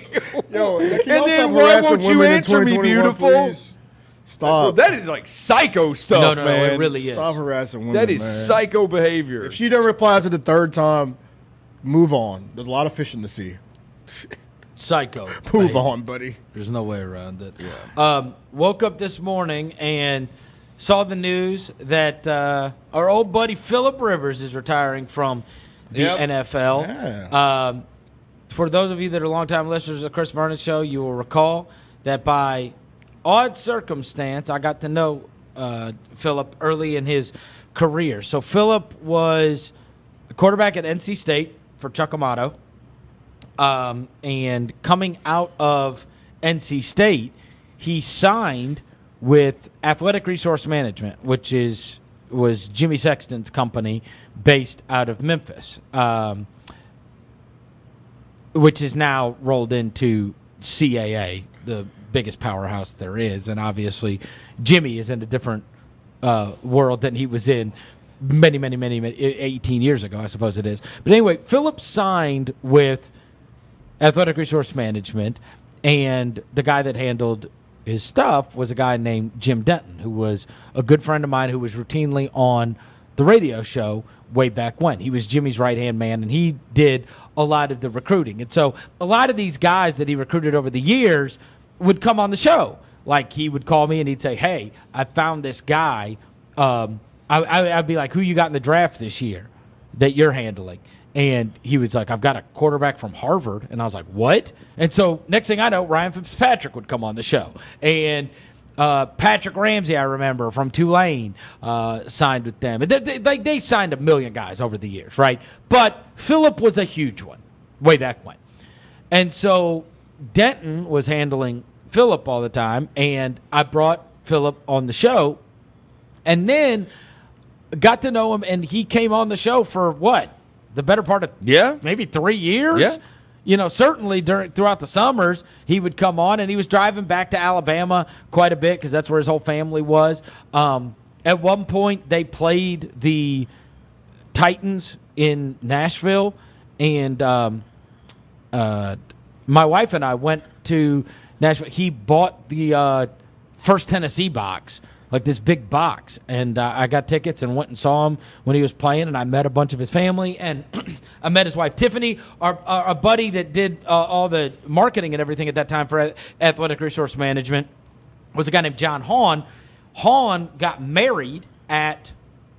Yo, can and y'all then stop why harassing won't you women in answer me, 2021, beautiful? please? Stop. That is like psycho stuff, No, man. it really is. Stop harassing women. That is man. psycho behavior. If she doesn't reply to the third time, move on. There's a lot of fish in the sea. Psycho. Move on, buddy. There's no way around it. Woke up this morning and saw the news that our old buddy Phillip Rivers is retiring from the NFL. Yeah. For those of you that are longtime listeners of the Chris Vernon Show, you will recall that by odd circumstance, I got to know Phillip early in his career. So Phillip was the quarterback at NC State for Chuck Amato. And coming out of NC State, he signed with Athletic Resource Management, which was Jimmy Sexton's company based out of Memphis, which is now rolled into CAA, the biggest powerhouse there is. And obviously, Jimmy is in a different world than he was in many, 18 years ago, I suppose it is. But anyway, Phillip signed with Athletic Resource Management, and the guy that handled his stuff was a guy named Jim Denton, who was a good friend of mine who was routinely on the radio show way back when. He was Jimmy's right-hand man, and he did a lot of the recruiting. And so a lot of these guys that he recruited over the years would come on the show. Like, he would call me and he'd say, hey, I found this guy. I'd be like, who you got in the draft this year that you're handling? And he was like, I've got a quarterback from Harvard. And I was like, what? And so next thing I know, Ryan Fitzpatrick would come on the show. And Patrick Ramsey, I remember, from Tulane, signed with them. And they signed a million guys over the years, right? But Phillip was a huge one way back when. And so Denton was handling Phillip all the time, and I brought Phillip on the show. And then got to know him, and he came on the show for what? The better part of maybe 3 years? Yeah. You know, certainly throughout the summers, he would come on, and he was driving back to Alabama quite a bit because that's where his whole family was. At one point, they played the Titans in Nashville, and my wife and I went to Nashville. He bought the First Tennessee box, like this big box, and I got tickets and went and saw him when he was playing, and I met a bunch of his family, and I met his wife Tiffany, our buddy that did all the marketing and everything at that time for Athletic Resource Management was a guy named John Hahn. Hahn got married at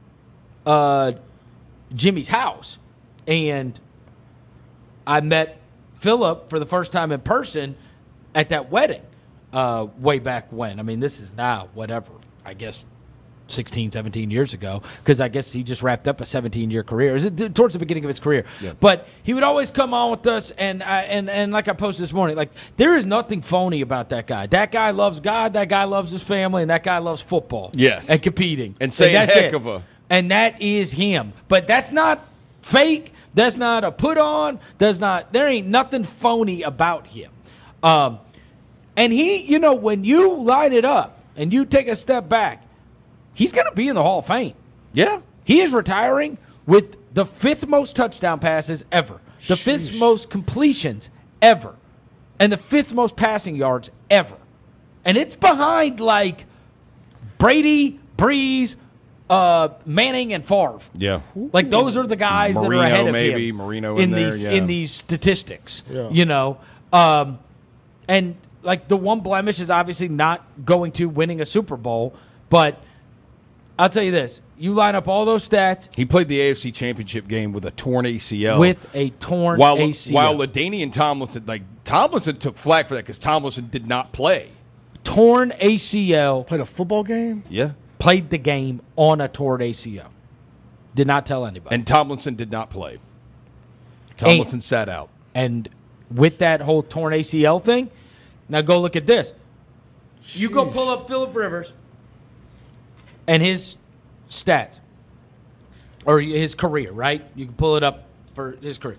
Jimmy's house, and I met Phillip for the first time in person at that wedding way back when. I mean, this is now whatever, I guess 16, 17 years ago, because I guess he just wrapped up a 17-year career. It was towards the beginning of his career. Yeah. But he would always come on with us, and like I posted this morning, like, there is nothing phony about that guy. That guy loves God, that guy loves his family, and that guy loves football. Yes. And competing. And saying that's heck it. of a... And that is him. But that's not fake. That's not a put on. There ain't nothing phony about him. And he, you know, when you line it up and you take a step back, he's going to be in the Hall of Fame. Yeah. He is retiring with the 5th most touchdown passes ever, the 5th most completions ever, and the 5th most passing yards ever. And it's behind, like, Brady, Breeze, Manning, and Favre. Yeah. Like, those are the guys that are ahead of him. Marino in there, these yeah. in these statistics. Yeah. You know, and like the one blemish is obviously not going to winning a Super Bowl, but I'll tell you this: you line up all those stats. He played the AFC Championship game with a torn ACL. With a torn while ACL. While LaDainian Tomlinson took flack for that because Tomlinson did not play. Torn ACL. Played a football game? Yeah. Played the game on a torn ACL. Did not tell anybody. And Tomlinson did not play. Tomlinson sat out. And with that whole torn ACL thing, now go look at this. You go pull up Phillip Rivers and his stats. Or his career, right? You can pull it up for his career.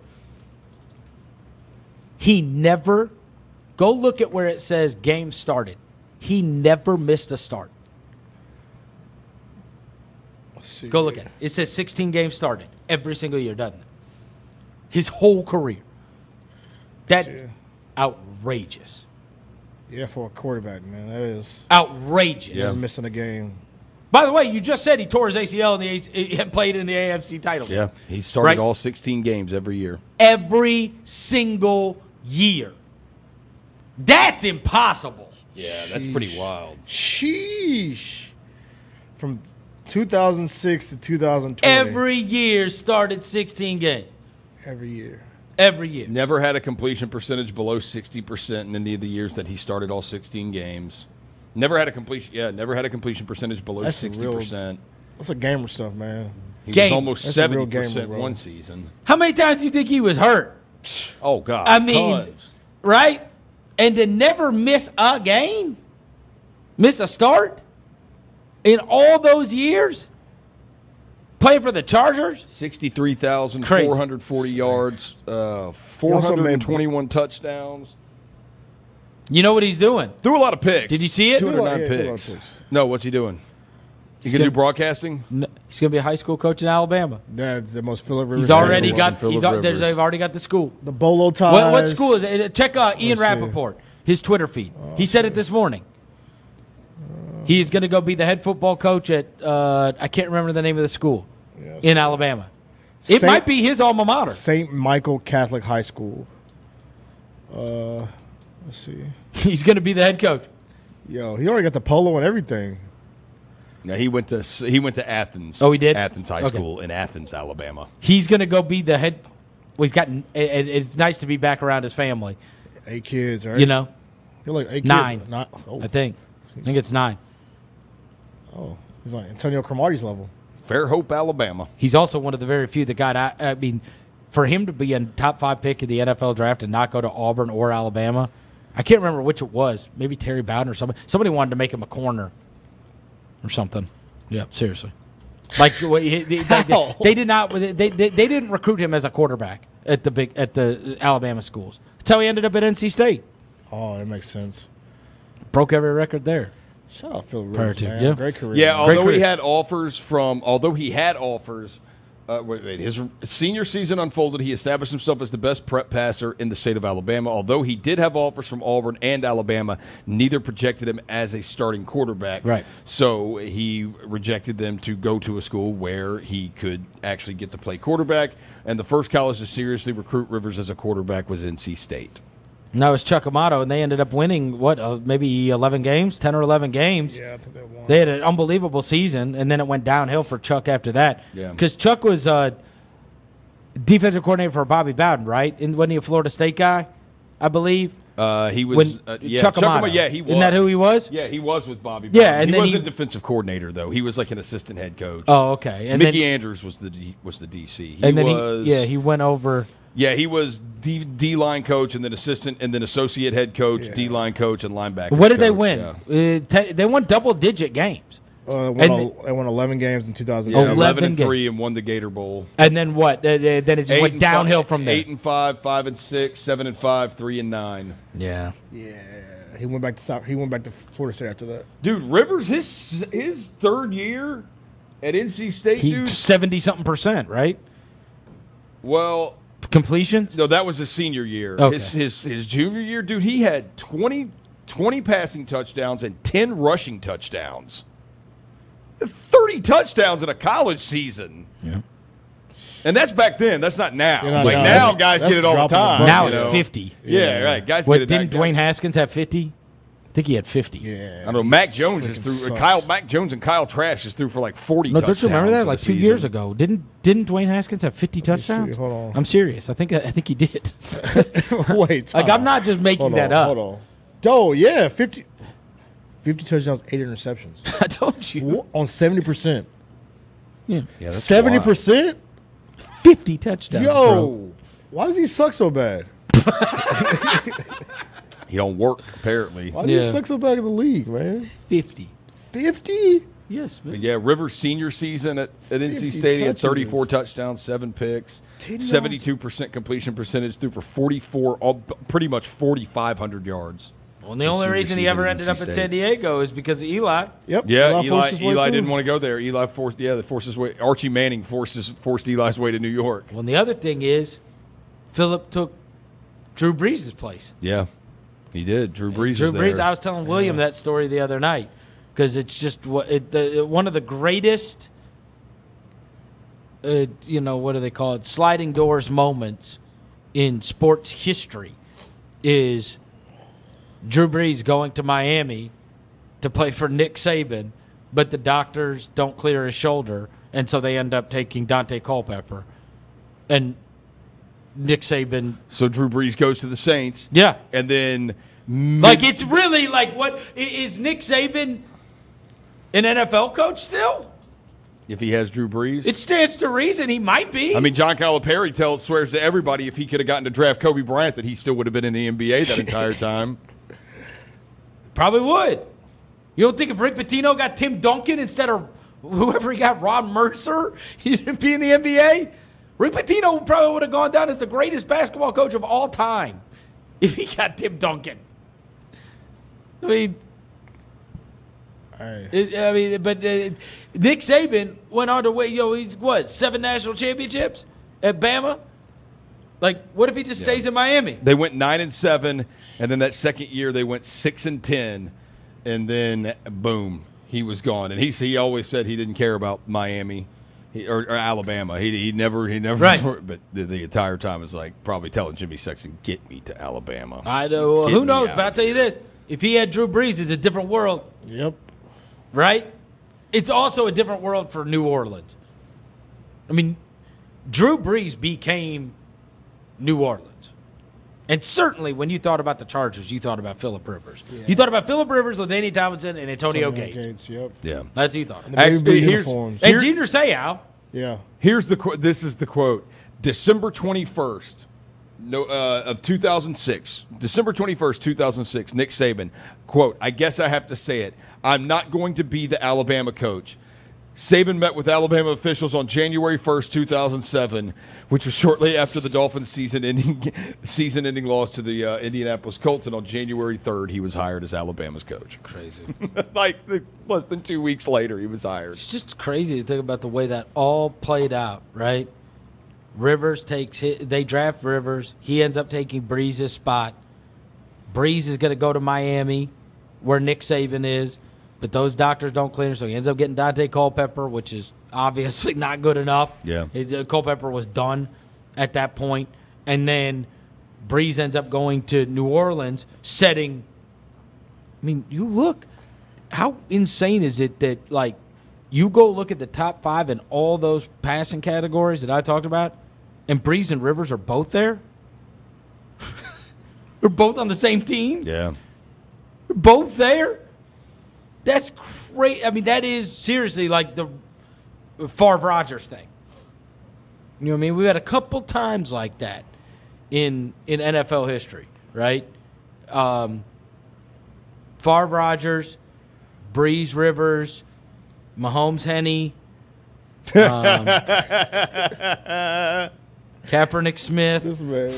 He never, go look at where it says game started. He never missed a start. Go look at it. It says 16 games started every single year, doesn't it? His whole career. outrageous. Yeah, for a quarterback, man, that is outrageous. Yeah, missing a game. By the way, you just said he tore his ACL and played in the AFC title game. Yeah, he started all 16 games every year. Every single year. That's impossible. Yeah, that's pretty wild. Sheesh. From 2006 to 2020. Every year started 16 games. Every year. Every year. Never had a completion percentage below 60% in any of the years that he started all 16 games. Never had a completion percentage below 60%. That's a gamer stuff, man. He was almost 70% one season. How many times do you think he was hurt? Oh, God. I mean, tons. right? And to never miss a game? Miss a start? In all those years? Playing for the Chargers? 63,440 yards, 421 touchdowns. You know what he's doing? Threw a lot of picks. Did you see it? 209 picks. No, what's he doing? He's going to do broadcasting? No, he's going to be a high school coach in Alabama. That's the most Phillip Rivers. He's already got. They've already got the school. The bolo ties. What school is it? Check Ian Rappaport, his Twitter feed. He said it this morning. He's going to go be the head football coach at I can't remember the name of the school in Alabama. It might be his alma mater. St. Michael Catholic High School. Let's see. He's going to be the head coach. Yo, he already got the polo and everything. No, he went to Athens. Oh, he did? Athens High School in Athens, Alabama. He's going to go be the head. Well, he's got. It's nice to be back around his family. 8 kids, right? You know, you're like 8 9. kids. I think it's 9. Oh, he's like Antonio Cromartie's level. Fairhope, Alabama. He's also one of the very few that got. I mean, for him to be a top 5 pick in the NFL draft and not go to Auburn or Alabama, I can't remember which it was. Maybe Terry Bowden or somebody. Somebody wanted to make him a corner or something. Yeah, seriously. Like they did not. They didn't recruit him as a quarterback at the Alabama schools. That's how he ended up at NC State. Oh, that makes sense. Broke every record there. Shout out Phil Rivers, man. Yeah. Great career. Yeah, although he had offers his senior season unfolded, he established himself as the best prep passer in the state of Alabama. Although he did have offers from Auburn and Alabama, neither projected him as a starting quarterback. Right. So he rejected them to go to a school where he could actually get to play quarterback. And the first college to seriously recruit Rivers as a quarterback was NC State. And that was Chuck Amato, and they ended up winning, maybe 11 games, 10 or 11 games. Yeah, I think they won. They had an unbelievable season, and then it went downhill for Chuck after that. Yeah. Because Chuck was defensive coordinator for Bobby Bowden, right? And wasn't he a Florida State guy, I believe? He was Chuck Amato. Yeah, he was. Isn't that who he was? Yeah, he was with Bobby Bowden. Yeah, and he then wasn't defensive coordinator though. He was like an assistant head coach. Oh, okay. And Mickey then, Andrews was the DC. He went over. Yeah, he was D-line coach and then assistant and then associate head coach, D-line coach, and linebacker. What did they win? Yeah. They won double-digit games. They won 11 games in 2000. Yeah, 11-3 and won the Gator Bowl. And then what? Then it just went downhill from there. 8-5, 5-6, 7-5, 3-9. Yeah. Yeah. He went back to Florida State after that. Dude, Rivers, his third year at NC State, dude, 70-something%, right? Well, completions? No, that was his senior year. Okay. His junior year, dude, he had 20 passing touchdowns and 10 rushing touchdowns. 30 touchdowns in a college season. Yeah. And that's back then. That's not now. Like now, guys get it all the time. Now it's 50. Yeah, right. Guys get it. Didn't Dwayne Haskins have 50? I think he had 50. Yeah. I don't know. Mac Jones is through. Mac Jones and Kyle Trask is through for like 40 touchdowns. Don't you remember that? Like 2 years ago. Didn't Dwayne Haskins have 50 touchdowns? Hold on. I'm serious. I think he did. Wait. Like, I'm not just making that up. Hold on. Oh, yeah. 50 touchdowns, 8 interceptions. I told you. On 70%. Yeah. 70%? 50 touchdowns, Yo, bro. Why does he suck so bad? He don't work, apparently. Why does he suck so bad in the league, man? 50. 50? Yes, man. Yeah, Rivers' senior season at NC State, he had 34 touchdowns, 7 picks, 72% completion percentage, threw for 44, pretty much 4,500 yards. Well, the only reason he ever ended up at San Diego is because of Eli. Yep. Yeah, Eli didn't want to go there. Eli forced his way. Archie Manning forced Eli's way to New York. Well, and the other thing is, Philip took Drew Brees' place. Yeah, he did. Drew Brees. Drew was Brees. there. I was telling William that story the other night because it's just one of the greatest. What do they call it? Sliding doors moments in sports history is Drew Brees going to Miami to play for Nick Saban, but the doctors don't clear his shoulder, and so they end up taking Dante Culpepper. And Nick Saban. So Drew Brees goes to the Saints. Yeah. And then. It's really like, what is Nick Saban an NFL coach still? If he has Drew Brees? It stands to reason he might be. I mean, John Calipari swears to everybody if he could have gotten to draft Kobe Bryant that he still would have been in the NBA that entire time. Probably would. You don't think if Rick Pitino got Tim Duncan instead of whoever he got, Ron Mercer, he'd be in the NBA? Rick Pitino probably would have gone down as the greatest basketball coach of all time if he got Tim Duncan. I mean, Nick Saban went on to win. He's 7 national championships at Bama. Like, what if he just stays in Miami? They went 9-7, and then that second year they went 6-10, and then boom, he was gone. And he always said he didn't care about Miami or Alabama. He never. Right. But the entire time was like probably telling Jimmy Sexton, "Get me to Alabama." I know. Who knows? But I'll tell you this: if he had Drew Brees, it's a different world. Yep. Right? It's also a different world for New Orleans. I mean, Drew Brees became New Orleans. And certainly when you thought about the Chargers, you thought about Phillip Rivers. Yeah. You thought about Phillip Rivers, LaDainian Tomlinson, and Antonio Gates. Yep. Yeah. That's who you thought. And Junior Seau. Yeah. Here's the quote. This is the quote. December 21st of 2006. December 21st, 2006, Nick Saban, quote, "I guess I have to say it. I'm not going to be the Alabama coach." Saban met with Alabama officials on January 1st, 2007, which was shortly after the Dolphins' season-ending loss to the Indianapolis Colts, and on January 3rd, he was hired as Alabama's coach. Crazy. Less than 2 weeks later, he was hired. It's just crazy to think about the way that all played out, right? Rivers they draft Rivers. He ends up taking Brees' spot. Brees is going to go to Miami, where Nick Saban is. But those doctors don't clear him, so he ends up getting Dante Culpepper, which is obviously not good enough. Yeah. Culpepper was done at that point. And then Brees ends up going to New Orleans, setting – I mean, you look – how insane is it that, like, you go look at the top 5 in all those passing categories that I talked about, and Brees and Rivers are both there? They're both on the same team? Yeah. They're both there? That's great. I mean, that is seriously like the Favre Rodgers thing. You know what I mean? We've had a couple times like that in NFL history, right? Favre Rodgers, Brees Rivers, Mahomes Henny, Kaepernick Smith. This man.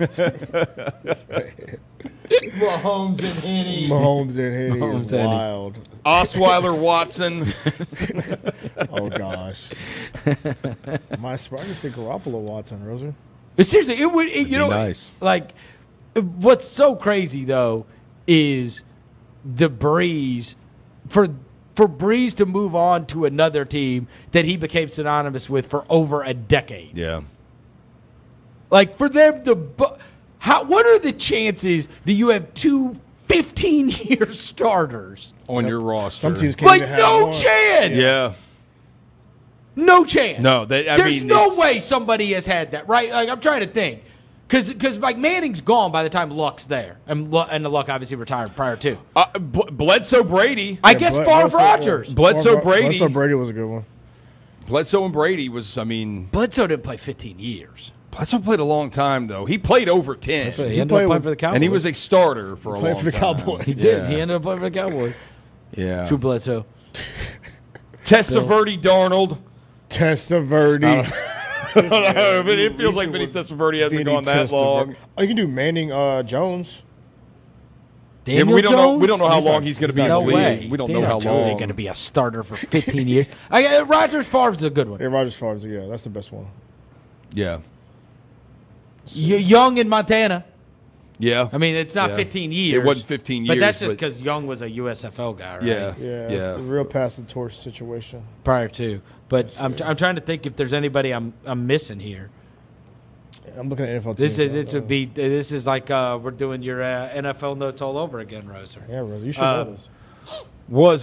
Mahomes and Henny. Mahomes and Henny is wild. Osweiler Watson. Oh, gosh. My surprise to say Garoppolo Watson, Roser. But seriously, it would, you know, nice. Like, what's so crazy, though, is the Brees, for Brees to move on to another team that he became synonymous with for over a decade. Yeah. Like, for them to what are the chances that you have two 15-year starters on your roster? Some teams can't like, even have no one. chance. Yeah. No chance. No, there's no way somebody has had that, right? Like, I'm trying to think. Because like, Manning's gone by the time Luck's there. And the Luck obviously retired prior to. Bledsoe Brady. I guess Favre Rodgers. Bledsoe Brady. Bledsoe Brady was a good one. Bledsoe and Brady was, I mean. Bledsoe didn't play 15 years. Bledsoe played a long time, though. He played over 10. He ended up playing for the Cowboys. And he was a starter for a long time. Played for the Cowboys. He did. Yeah. He ended up playing for the Cowboys. Yeah. True Bledsoe. Testaverde Darnold. Testaverde. I don't know, but it feels like Vinny Testaverde hasn't been gone that long. Oh, you can do Manning Jones. Daniel we don't Jones? We don't know how long he's going to be in the league. Way. We don't Daniel know how Jones long. ain't going to be a starter for 15 years. Rodgers Favre's a good one. Yeah, Rodgers Favre's, yeah, that's the best one. Yeah. Young in Montana. Yeah. I mean, it's not Yeah. 15 years. It wasn't 15 years. But that's just because Young was a USFL guy, right? Yeah. It's the real pass the torch situation. Prior to. But I'm trying to think if there's anybody I'm missing here. I'm looking at NFL This teams. this is like we're doing your NFL notes all over again, Roser. Yeah, Roser, you should know this. Was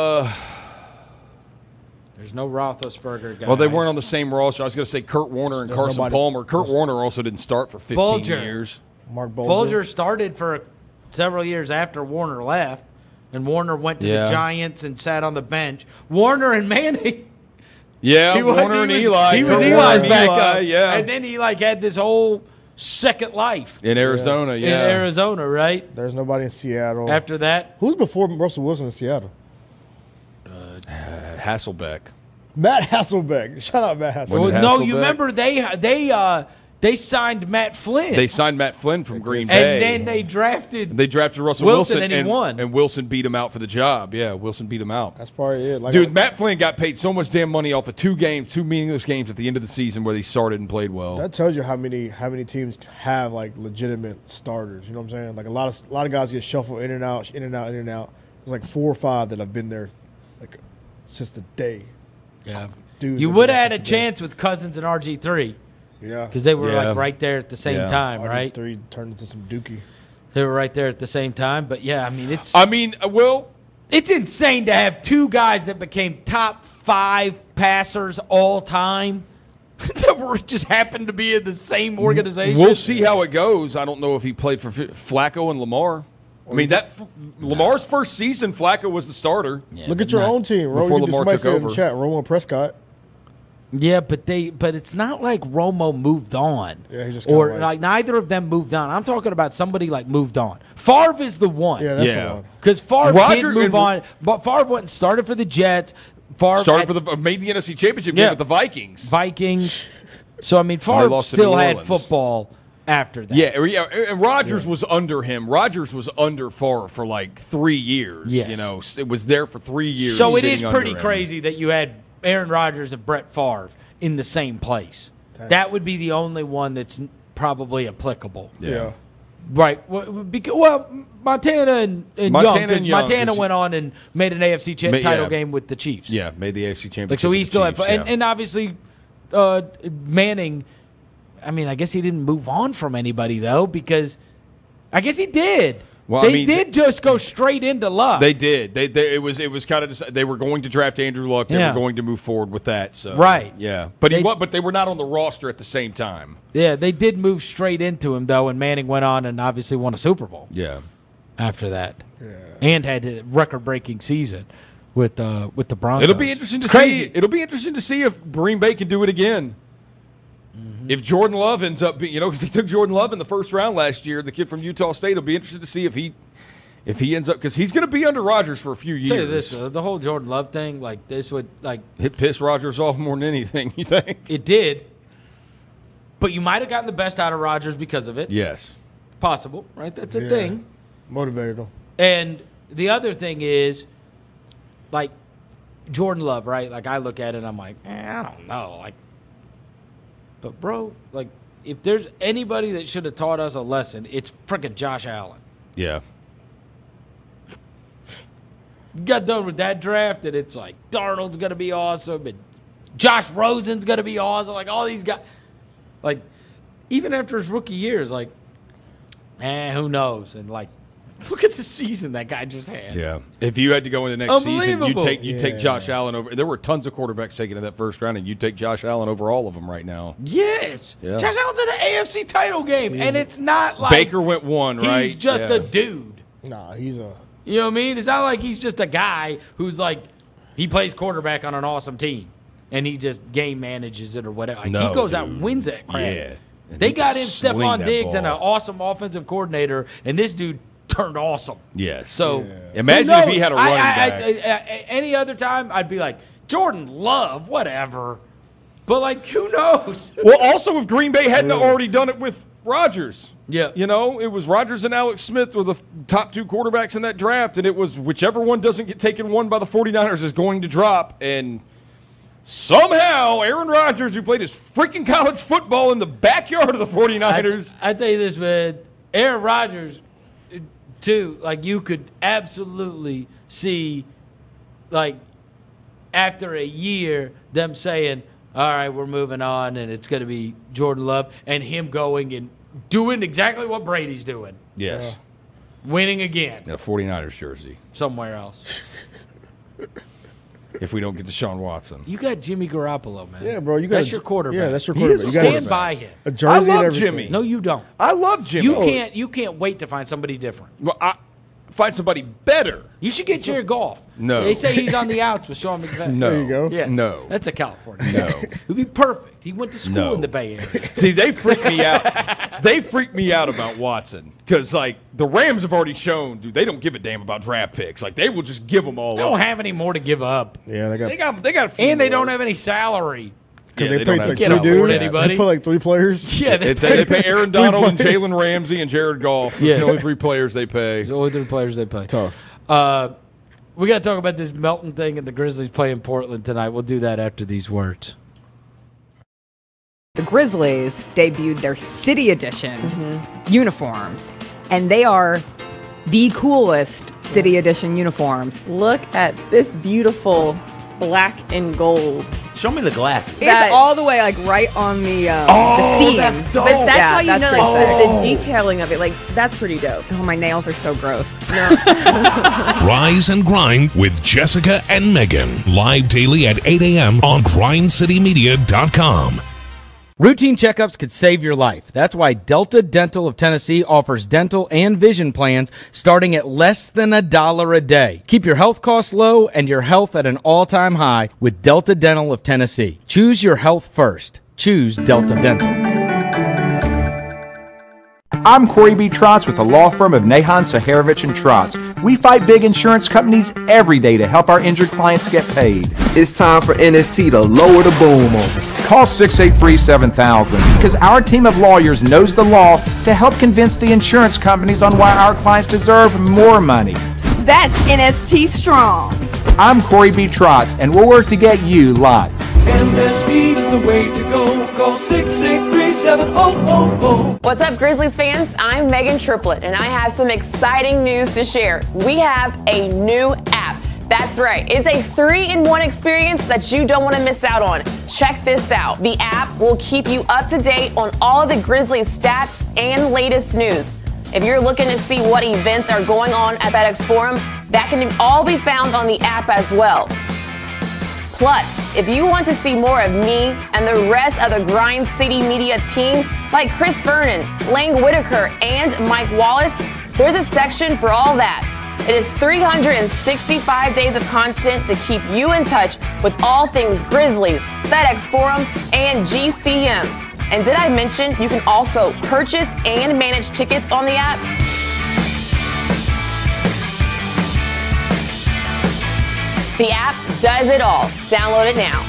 There's no Roethlisberger guy. well, they weren't on the same roster. I was going to say Kurt Warner and There's Carson nobody- Palmer. Kurt Warner also didn't start for 15 Bulger. years. Mark Bulger. Bulger started for several years after Warner left, and Warner went to Yeah. the Giants and sat on the bench. Warner and Manning. Yeah, He was- Warner he and was- Eli. He Kurt was Warner Eli's and backup. Eli, yeah. And then he had this whole second life In Arizona, in yeah. Arizona, right? There's nobody in Seattle. After that, Who's before Russell Wilson in Seattle? Hasselbeck. Matt Hasselbeck. Shout out Matt Hasselbeck. well, Hasselbeck. no, you remember they signed Matt Flynn. They signed Matt Flynn from Green Bay. and then they drafted Russell Wilson, and he won. And Wilson beat him out for the job. Yeah, Wilson beat him out. That's probably it. Like Dude, Matt Flynn got paid so much damn money off of two meaningless games at the end of the season where they started and played well. that tells you how many teams have like legitimate starters. You know what I'm saying? Like a lot of guys get shuffled in and out, in and out, in and out. There's like 4 or 5 that have been there, like it's just a day. Yeah, Dudes you have would been have had there a just a day. chance with Cousins and RG3 Yeah, because they were Yeah. like right there at the same Yeah. time, right? 3 turned into some dookie. They were right there at the same time. But yeah, I mean well, it's insane to have two guys that became top 5 passers all time that were just happened to be in the same organization. we'll see how it goes. I don't know if he played for Flacco and Lamar. I mean, Lamar's first season, Flacco was the starter. Look at your own team. Before Lamar somebody took said in over. the chat, Romo Prescott. Yeah, but it's not like Romo moved on. Yeah, he just or kinda like neither of them moved on. I'm talking about somebody like moved on. Favre is the one. Yeah, that's the one. Because Favre Roger did move and- on, but Favre went and started for the Jets. Favre Started had made the NFC Championship game with the Vikings. Vikings. So I mean, they Favre lost to still New had Orleans. football after that. Yeah, and Rodgers was under him. Rodgers was under Favre for like 3 years. Yes. You know, it was there for 3 years. So it sitting is under pretty him. crazy that you had Aaron Rodgers and Brett Favre in the same place. That would be the only one that's probably applicable. Yeah. Right. Well, Montana and Young, Montana because and Young, Montana 'cause went on and made an AFC title yeah. game with the Chiefs. Yeah, made the AFC Championship. Like so, he with the still Chiefs, had, yeah. and obviously Manning. I mean, I guess he didn't move on from anybody though, because I guess he did. Well, they I mean, did just go straight into Luck. They did. It was kind of they were going to draft Andrew Luck. They Yeah. were going to move forward with that. So Right. yeah. But but they were not on the roster at the same time. Yeah, they did move straight into him though, and Manning went on and obviously won a Super Bowl Yeah. after that, and had a record-breaking season with the Broncos. It'll be interesting to It's crazy. see. It'll be interesting to see if Green Bay can do it again. If Jordan Love ends up being, because he took Jordan Love in the first round last year, the kid from Utah State. It'll be interesting to see if he ends up, because he's going to be under Rodgers for a few years. Tell you this, the whole Jordan Love thing, like this would like It pissed Rodgers off more than anything. You think? it did, but you might have gotten the best out of Rodgers because of it. Yes. Possible, right? That's a thing. Motivated him. And the other thing is, like Jordan Love, right? Like I look at it, and I'm like, I don't know, like. But bro, like, if there's anybody that should have taught us a lesson, it's freaking Josh Allen. Yeah. You got done with that draft, and it's like Darnold's gonna be awesome, and Josh Rosen's gonna be awesome. Like all these guys, like even after his rookie years, like, who knows? And like, look at the season that guy just had. Yeah. If you had to go in the next season, Unbelievable. you take Josh Allen over. There were tons of quarterbacks taken in that first round, and you take Josh Allen over all of them right now. Yes. Yeah. Josh Allen's in the AFC title game, and it's not like Baker went one, right? he's just Yeah. a dude. Nah, he's a. You know what I mean? It's not like he's just a guy who's like, he plays quarterback on an awesome team, and he just game manages it or whatever. Like, No, he goes out dude. and wins that crap. Yeah. And They he got can in sling Stephon that Diggs and an ball. awesome offensive coordinator, and this dude turned awesome. Yes. So Imagine who if he knows? had a running back. Any other time, I'd be like, Jordan Love, whatever. But, like, who knows? Well, also, if Green Bay hadn't already done it with Rodgers. Yeah. You know, it was Rodgers and Alex Smith were the top two quarterbacks in that draft, and it was whichever one doesn't get taken one by the 49ers is going to drop. And somehow, Aaron Rodgers, who played his freaking college football in the backyard of the 49ers. I tell you this, man. Aaron Rodgers, too, like you could absolutely see, like, after a year, them saying, all right, we're moving on, and it's going to be Jordan Love, and him going and doing exactly what Brady's doing. Yes. Winning again. A 49ers jersey. Somewhere else. If we don't get Deshaun Watson. You got Jimmy Garoppolo, man. Yeah, bro. That's your quarterback. Yeah, that's your quarterback. You You gotta stand by him. A jersey I love and everything. Jimmy. No, you don't. I love Jimmy. You can't wait to find somebody different. Well, find somebody better. You should get Jared Goff. No. They say he's on the outs with Sean McVay. No. There you go. Yes. No. That's a California. No. It would be perfect. He went to school No. in the Bay Area. See, they freak me out. They freak me out about Watson because, like, the Rams have already shown, dude, they don't give a damn about draft picks. Like, they will just give them all They up. don't have any more to give up. Yeah, they got They got a few And they more. don't have any salary. because Yeah, they don't paid have like to Can't three afford dudes. anybody. They put like 3 players. Yeah, They pay Aaron Donald and players. Jalen Ramsey and Jared Goff. That's Yeah. the only 3 players they pay. It's the only 3 players they play. Tough. We got to talk about this Melton thing and the Grizzlies playing Portland tonight. We'll do that after these words. The Grizzlies debuted their City Edition uniforms, and they are the coolest City Edition uniforms. Look at this beautiful black and gold. Show me the glasses. It's all the way like right on the seam. that's dope. But that's Yeah, how you that's know pretty like sick. the detailing of it. Like that's pretty dope. Oh, my nails are so gross. Rise and Grind with Jessica and Megan. Live daily at 8 a.m. on grindcitymedia.com. Routine checkups could save your life. That's why Delta Dental of Tennessee offers dental and vision plans starting at less than $1 a day. Keep your health costs low and your health at an all-time high with Delta Dental of Tennessee. Choose your health first. Choose Delta Dental. I'm Corey B. Trotz with the law firm of Nahan, Saharovich & Trotz. We fight big insurance companies every day to help our injured clients get paid. It's time for NST to lower the boom on me. Call 683-7000 because our team of lawyers knows the law to help convince the insurance companies on why our clients deserve more money. That's NST Strong. I'm Corey B. Trotz, and we'll work to get you lots. MSD is the way to go. Call 683-7000. What's up, Grizzlies fans? I'm Megan Triplett, and I have some exciting news to share. We have a new app. That's right. It's a 3-in-1 experience that you don't want to miss out on. Check this out. The app will keep you up to date on all of the Grizzlies stats and latest news. If you're looking to see what events are going on at FedEx Forum, that can all be found on the app as well. Plus, if you want to see more of me and the rest of the Grind City Media team, like Chris Vernon, Lang Whitaker, and Mike Wallace, there's a section for all that. It is 365 days of content to keep you in touch with all things Grizzlies, FedEx Forum, and GCM. And did I mention you can also purchase and manage tickets on the app? The app does it all. Download it now.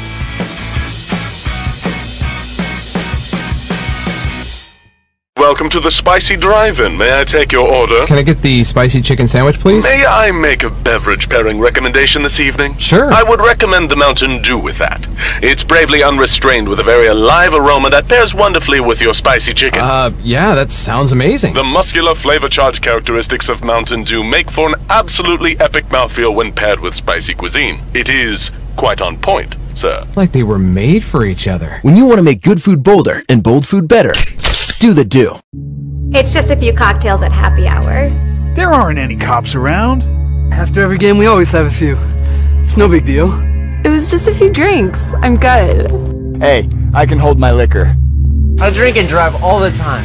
Welcome to the Spicy Drive-In. May I take your order? Can I get the spicy chicken sandwich, please? May I make a beverage pairing recommendation this evening? Sure. I would recommend the Mountain Dew with that. It's bravely unrestrained with a very alive aroma that pairs wonderfully with your spicy chicken. Yeah, that sounds amazing. The muscular flavor-charged characteristics of Mountain Dew make for an absolutely epic mouthfeel when paired with spicy cuisine. It is quite on point, sir. Like they were made for each other. When you want to make good food bolder and bold food better, do the Dew. It's just a few cocktails at happy hour. There aren't any cops around. After every game, we always have a few. It's no big deal. It was just a few drinks. I'm good. Hey, I can hold my liquor. I drink and drive all the time.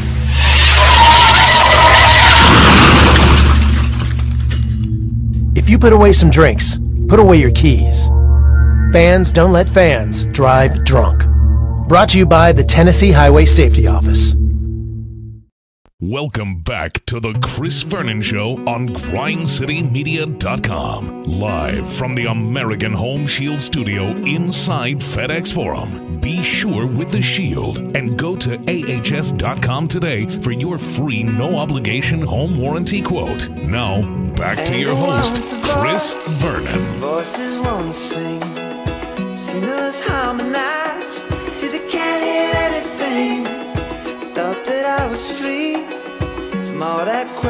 If you put away some drinks, put away your keys. Fans don't let fans drive drunk. Brought to you by the Tennessee Highway Safety Office. Welcome back to the Chris Vernon Show on grindcitymedia.com. Live from the American Home Shield studio inside FedEx Forum. Be sure with the Shield and go to ahs.com today for your free no-obligation home warranty quote. Now, back to your host, Chris Vernon. Voices wanna sing, singers harmonize till they can't hear anything. Thought that I was free from all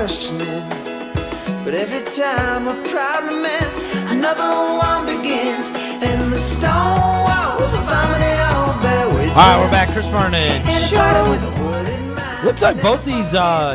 questioning. But every time a problem ends, another one begins. And the stone walls of harmony all bear with me. All right, we're back. Chris Vernon. And a fighter with a word in mind. Looks like both these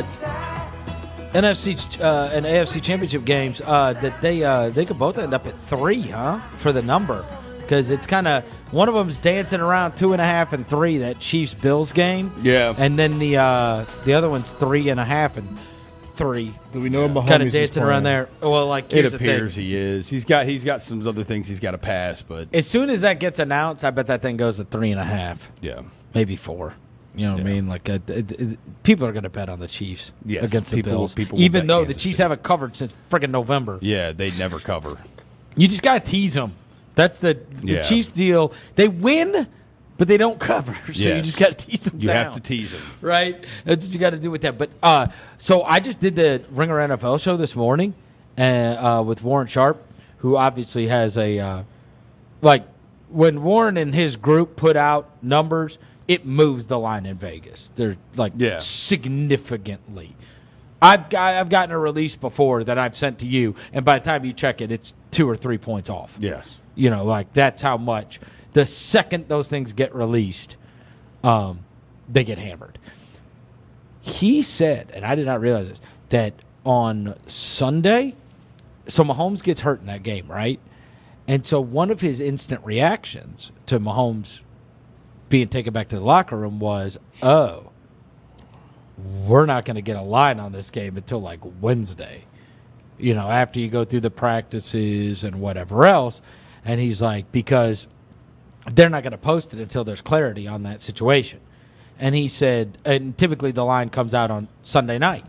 NFC and AFC championship games that they could both end up at 3, huh? For the number, because it's kind of one of them's dancing around 2.5 and 3. That Chiefs-Bills game, yeah, and then the other one's 3.5 and 3. Do we know Mahomes kind of is dancing around there? Well, like it here's appears the thing. he is. He's got some other things he's got to pass, but as soon as that gets announced, I bet that thing goes to 3.5. Yeah, maybe 4. You know what I mean? Like people are going to bet on the Chiefs against the Bills, even though the Chiefs haven't covered since freaking November. Yeah, they never cover. You just got to tease them. That's the Chiefs deal. They win, but they don't cover. So you just got to tease them. You have to tease them, right? That's what you got to do with that. But so I just did the Ringer NFL show this morning, with Warren Sharp, who obviously has a like when Warren and his group put out numbers. It moves the line in Vegas. They're like significantly. I've gotten a release before that I've sent to you, and by the time you check it, it's 2 or 3 points off. Yes, you know, like that's how much. The second those things get released, they get hammered. He said, and I did not realize this, that on Sunday, so Mahomes gets hurt in that game, right? And so one of his instant reactions to Mahomes being taken back to the locker room was, oh, we're not going to get a line on this game until like Wednesday, you know, after you go through the practices and whatever else. And he's like, because they're not going to post it until there's clarity on that situation. And he said, and typically the line comes out on Sunday night.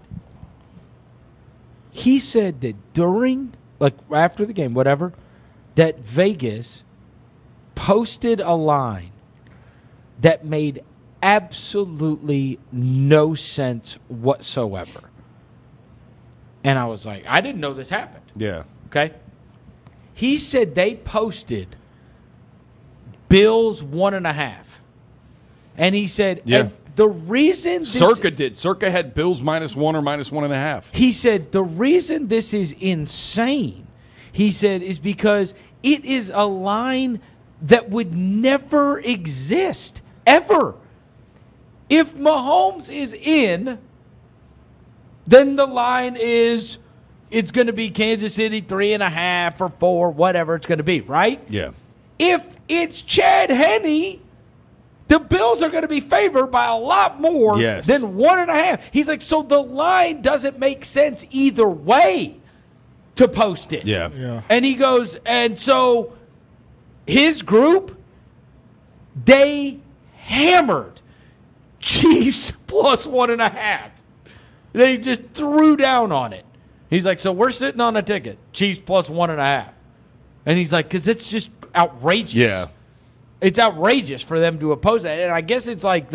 He said that during, like after the game, whatever, that Vegas posted a line that made absolutely no sense whatsoever. And I was like, I didn't know this happened. Yeah. Okay. He said they posted Bills 1.5. And he said, and the reason Circa did. Circa had Bills -1 or -1.5. He said the reason this is insane, he said, is because it is a line that would never exist. Ever. If Mahomes is in, then the line is it's going to be Kansas City 3.5 or 4, whatever it's going to be, right? Yeah. If it's Chad Henne, the Bills are going to be favored by a lot more than 1.5. He's like, so the line doesn't make sense either way to post it. Yeah. And he goes, and so his group, they hammered Chiefs +1.5. They just threw down on it. He's like, so we're sitting on a ticket, Chiefs +1.5. And he's like, because it's just outrageous. Yeah. It's outrageous for them to oppose that. And I guess it's like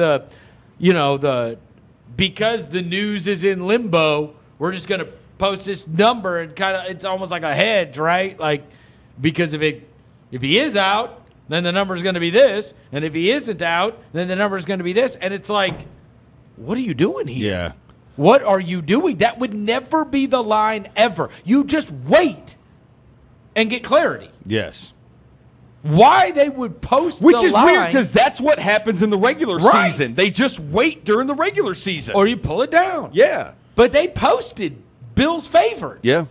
because the news is in limbo, we're just going to post this number and kind of, it's almost like a hedge, right? Like, because if he is out, then the number is going to be this. And if he isn't out, then the number is going to be this. And it's like, what are you doing here? Yeah. What are you doing? That would never be the line ever. You just wait and get clarity. Yes. Why they would post Which the is line, weird because that's what happens in the regular Right. season. They just wait during the regular season. or you pull it down. Yeah. But they posted Bill's favorite. Yeah.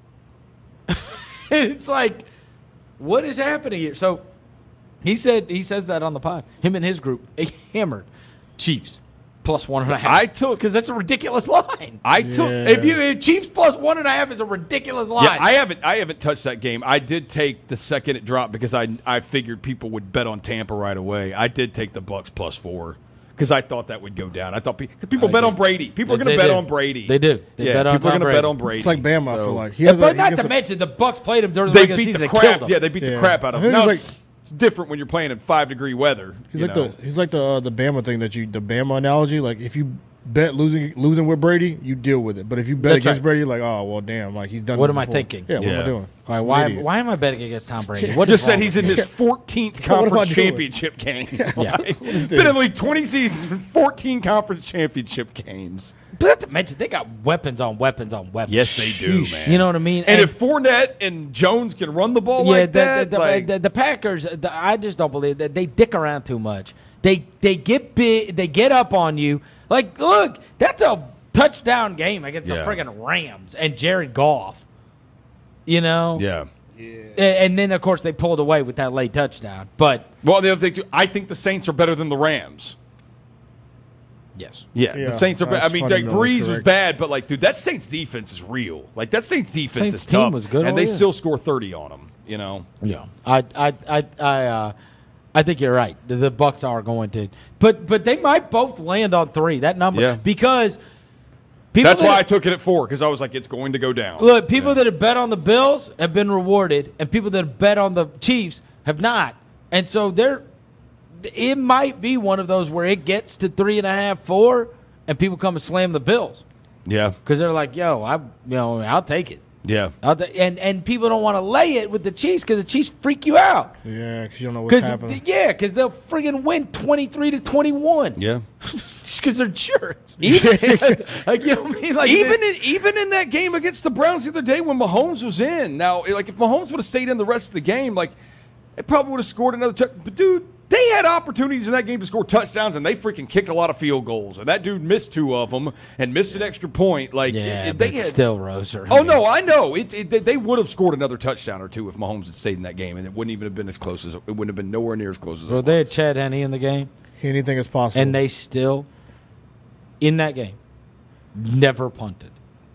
It's like, what is happening here? So he says that on the pod. Him and his group, they hammered Chiefs +1.5. I took because that's a ridiculous line. If if Chiefs +1.5 is a ridiculous line. Yeah, I haven't touched that game. I did take the second it dropped because I figured people would bet on Tampa right away. I did take the Bucks +4 because I thought that would go down. I thought because people bet on Brady. People are going to bet on Brady. They do. They bet on people are Tom going to bet Brady. on Brady. It's like Bama. I feel like But not to mention the Bucks played him during the they regular beat season. the They crap. killed him. Yeah, they beat the crap out of him. He's No, like- it's different when you're playing in 5-degree weather. He's like the Bama thing the Bama analogy. Like if you bet losing with Brady, you deal with it. But if you bet That's against right. Brady, like, oh well, damn, like he's done. What this am I before. thinking? Yeah, what am I doing? All right, why am I betting against Tom Brady? What What just is said wrong he's with in me? his 14th What am I conference doing? championship game. Yeah. Been in like 20 seasons, 14 conference championship games. But not to mention, they got weapons on weapons on weapons. Yes, they do, man. You know what I mean? And if Fournette and Jones can run the ball like that, the Packers, I just don't believe that they dick around too much. They get big, they get up on you. Like, look, that's a touchdown game against the friggin' Rams and Jared Goff. You know? Yeah. And then, of course, they pulled away with that late touchdown. But well, the other thing, too, I think the Saints are better than the Rams. Yes. Yeah, the Saints are. I mean, Breeze was bad, but like, dude, that Saints defense is real. Like that Saints defense is team tough, was good, and they still score 30 on them. You know. Yeah, I think you're right. The Bucks are going to, but they might both land on 3. That number because people. That's why I took it at 4 because I was like, it's going to go down. Look, people that have bet on the Bills have been rewarded, and people that have bet on the Chiefs have not, and so they're. It might be one of those where it gets to 3.5, 4, and people come and slam the Bills. Yeah, because they're like, "Yo, I'll take it." Yeah, and people don't want to lay it with the Chiefs because the Chiefs freak you out. Yeah, because you don't know what's happening. Yeah, because they'll friggin' win 23-21. Yeah, just because they're jerks. Like you know what I mean? Like even in that game against the Browns the other day when Mahomes was in. Now, like if Mahomes would have stayed in the rest of the game, like it probably would have scored another touchdown. But dude. They had opportunities in that game to score touchdowns, and they freaking kicked a lot of field goals. And that dude missed 2 of them and missed an extra point. Like, they had, still, Roser. No, I know. They would have scored another touchdown or 2 if Mahomes had stayed in that game, and it wouldn't even have been as close as it wouldn't have been nowhere near as close as. Well, they had Chad Henne in the game. Anything is possible, and they still, in that game, never punted.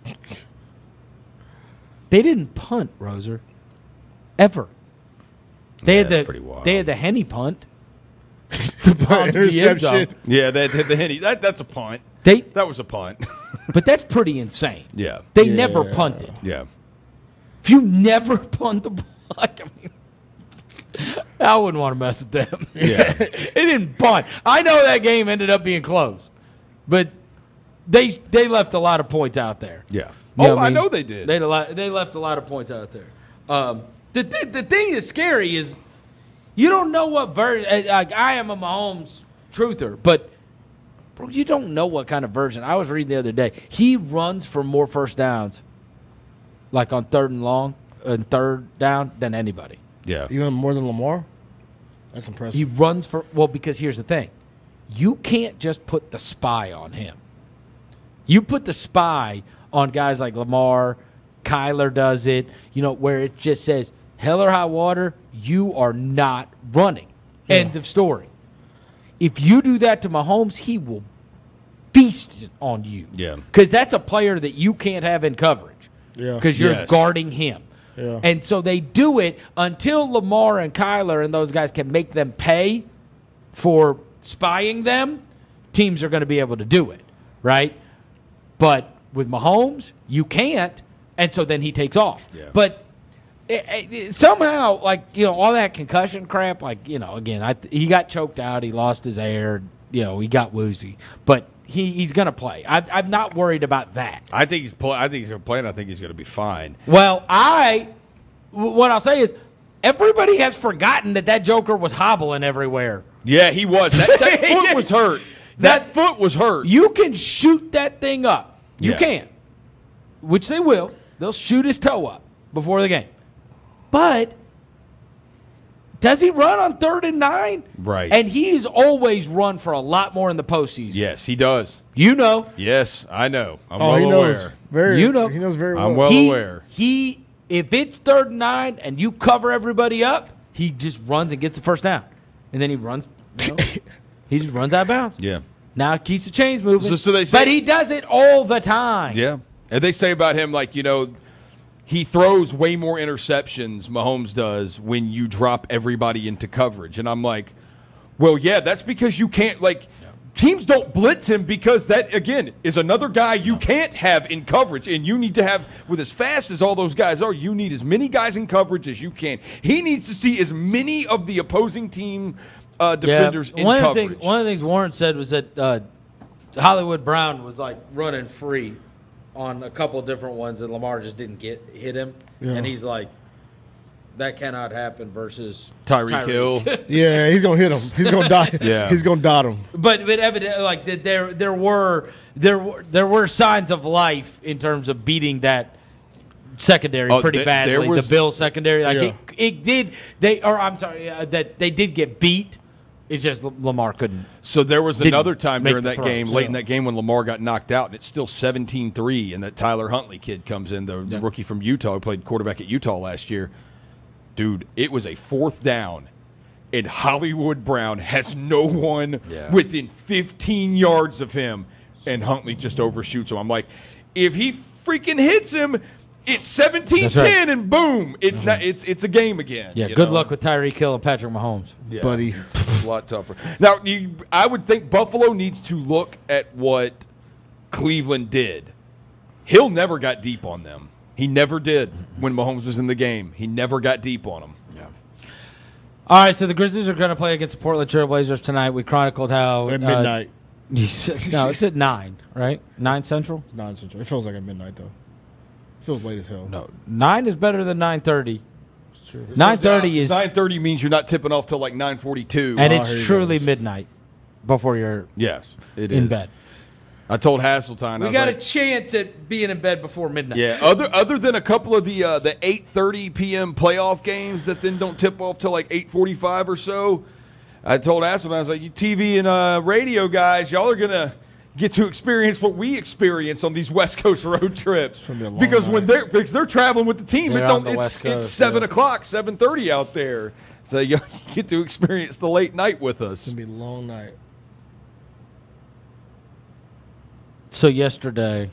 They didn't punt, Roser, ever. They had the Henne punt. The punt to the end zone. Yeah, they had the Henne. That's a punt. That was a punt. But that's pretty insane. Yeah. They never punted. Yeah. If you never punt the ball, I wouldn't want to mess with them. Yeah. It didn't punt. I know that game ended up being close, but they left a lot of points out there. Yeah. You know I know they did. They left a lot of points out there. The thing that's scary is you don't know what version. Like I am a Mahomes truther, but bro, you don't know what kind of version. I was reading the other day. He runs for more first downs, like on 3rd and long and 3rd down, than anybody. Yeah, even more than Lamar. That's impressive. He runs for because here's the thing, you can't just put the spy on him. You put the spy on guys like Lamar, Kyler does it. You know where it just says. Hell or high water, you are not running. Yeah. End of story. If you do that to Mahomes, he will feast on you. Yeah. Because that's a player that you can't have in coverage. Yeah. Because you're guarding him. Yeah. And so they do it until Lamar and Kyler and those guys can make them pay for spying them, teams are going to be able to do it, right? But with Mahomes, you can't, and so then he takes off. Yeah. But somehow, like, you know, all that concussion crap, like, you know, again, he got choked out. He lost his air. You know, he got woozy. But he's going to play. I'm not worried about that. I think he's going to play, and I think he's going to be fine. Well, what I'll say is everybody has forgotten that Joker was hobbling everywhere. Yeah, he was. That foot was hurt. That foot was hurt. You can shoot that thing up. You can. Which they will. They'll shoot his toe up before the game. But does he run on 3rd and 9? Right. And he's always run for a lot more in the postseason. Yes, he does. You know. Yes, I know. I'm he well knows aware. He knows very well. I'm well aware. If it's 3rd and 9 and you cover everybody up, he just runs and gets the first down. And then he runs. You know, he just runs out of bounds. Yeah. Now it keeps the chains moving. So they say, but he does it all the time. Yeah. And they say about him, like, you know, he throws way more interceptions, Mahomes does, when you drop everybody into coverage. And I'm like, well, yeah, that's because you can't, like, teams don't blitz him because that, again, is another guy you can't have in coverage. And you need to have, with as fast as all those guys are, you need as many guys in coverage as you can. He needs to see as many of the opposing team defenders in coverage. One of the things Warren said was that Hollywood Brown was like running free on a couple different ones, and Lamar just didn't hit him. Yeah. And he's like, that cannot happen versus Tyreek Hill. Yeah, he's gonna hit him. He's gonna dot. Yeah. He's gonna dot him. But evidently, like there were signs of life in terms of beating that secondary pretty badly. The Bills secondary, like it did. That they did get beat. It's just Lamar couldn't. So there was another time make during the that throws. game, late in that game, when Lamar got knocked out, and it's still 17-3, and that Tyler Huntley kid comes in, the rookie from Utah, who played quarterback at Utah last year. Dude, it was a 4th down, and Hollywood Brown has no one within 15 yards of him, and Huntley just overshoots him. I'm like, if he freaking hits him, it's 17-10, right. and boom, it's not. It's a game again. Yeah, you good know? luck with Tyreek Hill and Patrick Mahomes, buddy. It's a lot tougher. Now, I would think Buffalo needs to look at what Cleveland did. Hill never got deep on them. He never did when Mahomes was in the game. He never got deep on them. Yeah. All right, so the Grizzlies are going to play against the Portland Trail Blazers tonight. We chronicled how At midnight. No, it's at 9, right? 9 Central. It's 9 Central. It feels like at midnight though. It feels late as hell. No, 9 is better than 9:30. It's true. 9:30 is 9:30 means you're not tipping off till like 9:42, and it's truly midnight before you're in bed. I told Hasseltine We got a chance at being in bed before midnight. Yeah, other than a couple of the 8:30 p.m. playoff games that then don't tip off till like 8:45 or so. I told Hasseltine, I was like, you TV and radio guys, y'all are gonna get to experience what we experience on these West Coast road trips because they're traveling with the team. It's 7 o'clock, 7:30 out there, so you get to experience the late night with us. It's gonna be a long night. So yesterday,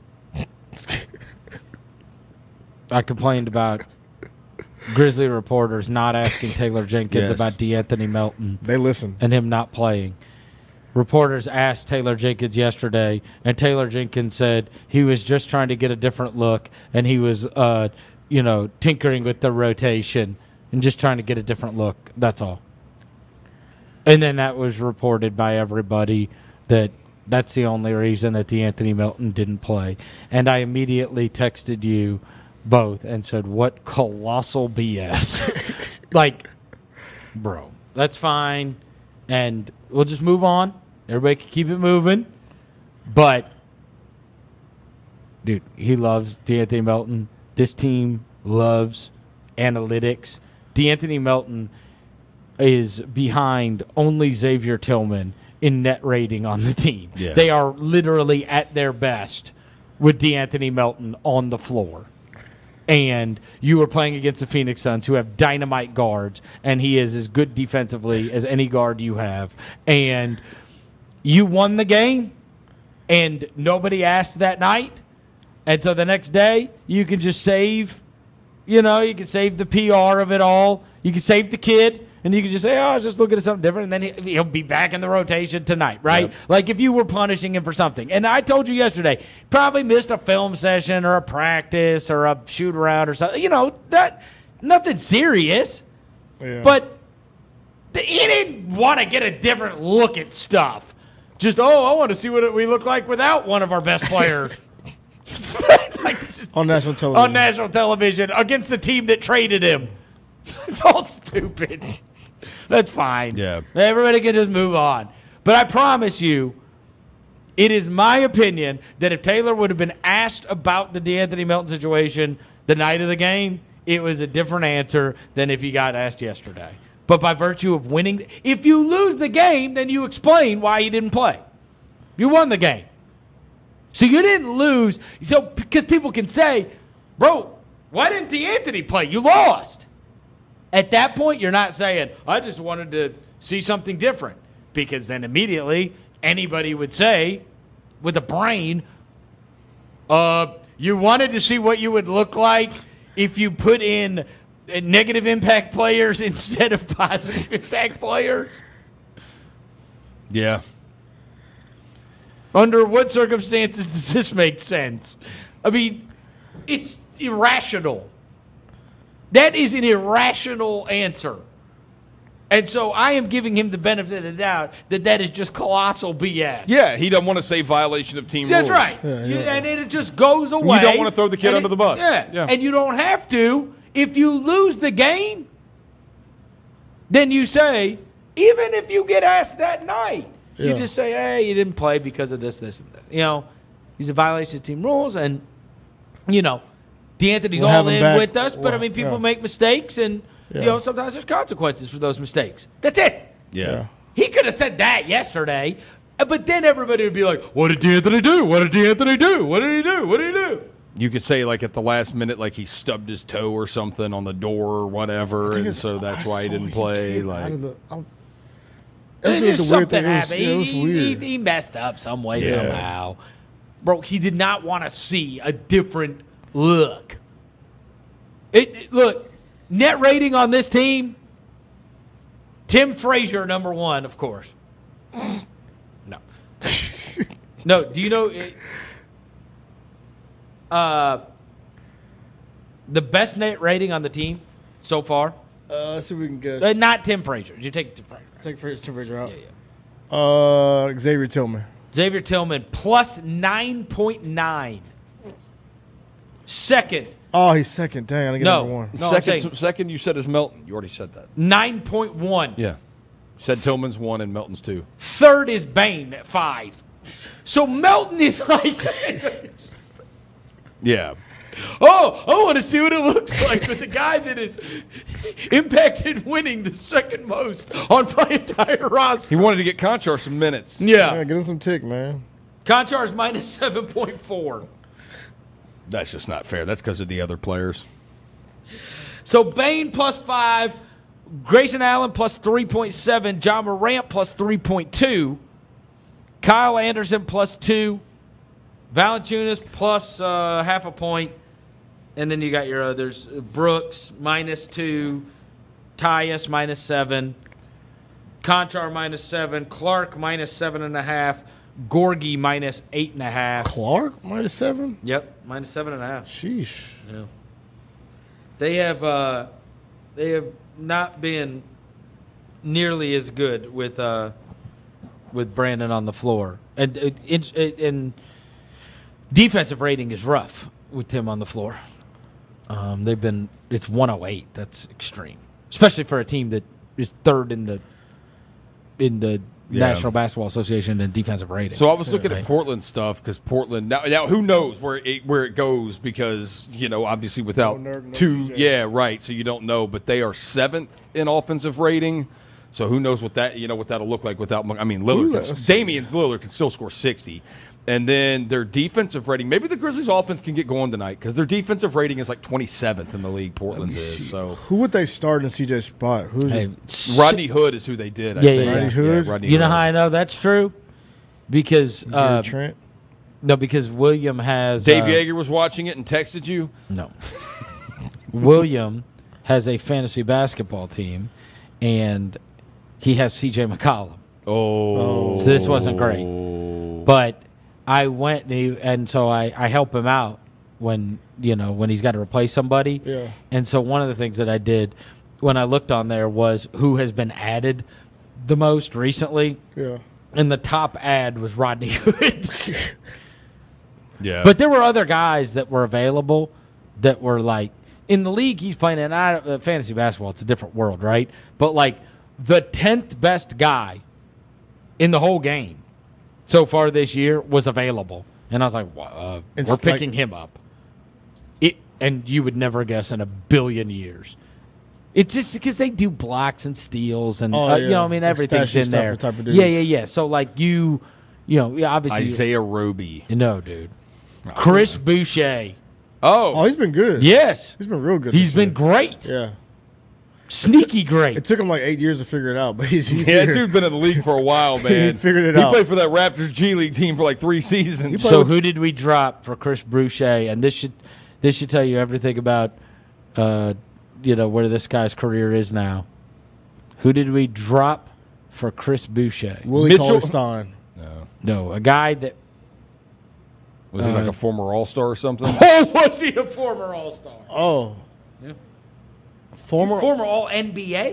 I complained about Grizzly reporters not asking Taylor Jenkins about DeAnthony Melton. They listen. And him not playing. Reporters asked Taylor Jenkins yesterday, and Taylor Jenkins said he was just trying to get a different look, and he was, tinkering with the rotation and just trying to get a different look. That's all. And then that was reported by everybody that's the only reason that DeAnthony Melton didn't play. And I immediately texted you both and said, what colossal BS. Like, bro, that's fine. And we'll just move on. Everybody can keep it moving. But, dude, he loves DeAnthony Melton. This team loves analytics. DeAnthony Melton is behind only Xavier Tillman in net rating on the team. Yeah. They are literally at their best with DeAnthony Melton on the floor. And you were playing against the Phoenix Suns, who have dynamite guards, and he is as good defensively as any guard you have. And you won the game, and nobody asked that night. And so the next day, you can just save, you can save the PR of it all. You can save the kid. And you can just say, I was just looking at something different, and then he'll be back in the rotation tonight, right? Yep. Like if you were punishing him for something. And I told you yesterday, probably missed a film session or a practice or a shoot-around or something. That nothing serious. Yeah. But he didn't want to get a different look at stuff. Just, I want to see what we look like without one of our best players. On national television. On national television against the team that traded him. It's all stupid. That's fine. Yeah. Everybody can just move on. But I promise you, it is my opinion that if Taylor would have been asked about the DeAnthony Melton situation the night of the game, it was a different answer than if he got asked yesterday. But by virtue of winning, if you lose the game, then you explain why you didn't play. You won the game. So you didn't lose. So because people can say, bro, why didn't DeAnthony play? You lost. At that point, you're not saying, I just wanted to see something different. Because then immediately anybody would say, with a brain, you wanted to see what you would look like if you put in negative impact players instead of positive impact players? Yeah. Under what circumstances does this make sense? I mean, it's irrational. That is an irrational answer. And so I am giving him the benefit of the doubt that is just colossal BS. Yeah, he doesn't want to say violation of team That's rules. right. And it just goes away. You don't want to throw the kid under the bus. Yeah. And you don't have to. If you lose the game, then you say, even if you get asked that night, you just say, hey, you didn't play because of this, and this. He's a violation of team rules. And, DeAnthony's all in with us. But, people make mistakes. And, sometimes there's consequences for those mistakes. That's it. Yeah. He could have said that yesterday. But then everybody would be like, what did DeAnthony do? What did DeAnthony do? What did he do? What did he do? You could say, like, at the last minute, like, he stubbed his toe or something on the door or whatever, and so that's why he didn't play. Just something happened. He messed up some way, somehow. Bro, he did not want to see a different look. Look, net rating on this team, Tim Frazier, number 1, of course. No. No, do you know... the best net rating on the team so far? Let's see if we can guess. Not Tim Frazier. You take Tim Frazier. Take Tim Frazier out. Yeah. Xavier Tillman. Xavier Tillman plus 9.9. Second. Oh, he's second. Dang, I get number 1. No, second you said is Melton. You already said that. 9.1. Yeah. Said Tillman's 1 and Melton's 2. Third is Bain at 5. So Melton is like... Yeah. Oh, I want to see what it looks like with the guy that is impacted winning the second most on my entire roster. He wanted to get Conchar some minutes. Yeah. Get him some tick, man. Conchar's minus 7.4. That's just not fair. That's because of the other players. So Bain plus 5, Grayson Allen plus 3.7, John Morant plus 3.2, Kyle Anderson plus 2, Valanciunas plus half a point, and then you got your others. Brooks minus 2, Tyus minus 7, Conchar minus 7, Clark minus 7.5, Gorgie minus 8.5. Clark minus 7? Yep, minus 7.5. Sheesh. Yeah. They have not been nearly as good with Brandon on the floor, and defensive rating is rough with Tim on the floor. It's 108. That's extreme, especially for a team that is third in the National Basketball Association in defensive rating. So I was looking at Portland stuff because Portland now who knows where it goes because obviously without two CJ. So you don't know, but they are 7th in offensive rating. So who knows what that'll look like without Lillard. Damian Lillard can still score 60. And then their defensive rating, maybe the Grizzlies' offense can get going tonight because their defensive rating is like 27th in the league. Portland's is. So who would they start in CJ's spot? Rodney Hood is who they did. Rodney Hood. Rodney you know Hood. how I know that's true? Because Trent. No, because William has Dave Yeager was watching it and texted you. No, William has a fantasy basketball team, and he has CJ McCollum. Oh, so this wasn't great, but. I went and so I help him out when he's got to replace somebody. Yeah. And so one of the things that I did when I looked on there was who has been added the most recently. Yeah. And the top ad was Rodney Hood. Yeah. But there were other guys that were available that were like in the league he's playing in fantasy basketball. It's a different world, right? But like the 10th best guy in the whole game so far this year was available, and I was like, "We're picking him up." And you would never guess in a billion years. It's just because they do blocks and steals, and everything's in there. Yeah. So like obviously Isaiah Roby. No, dude. Chris Boucher. Oh, he's been good. Yes, he's been real good. He's been great. Yeah. Sneaky great. It took him like 8 years to figure it out, but he's that dude's been in the league for a while, man. He figured it out. He played for that Raptors G League team for like 3 seasons. So who did we drop for Chris Boucher? And this should tell you everything about where this guy's career is now. Who did we drop for Chris Boucher? Willie Cauley-Stein. No, a guy that was he like a former All-Star or something? Oh, was he a former All-Star? Oh. Yeah. Former All NBA?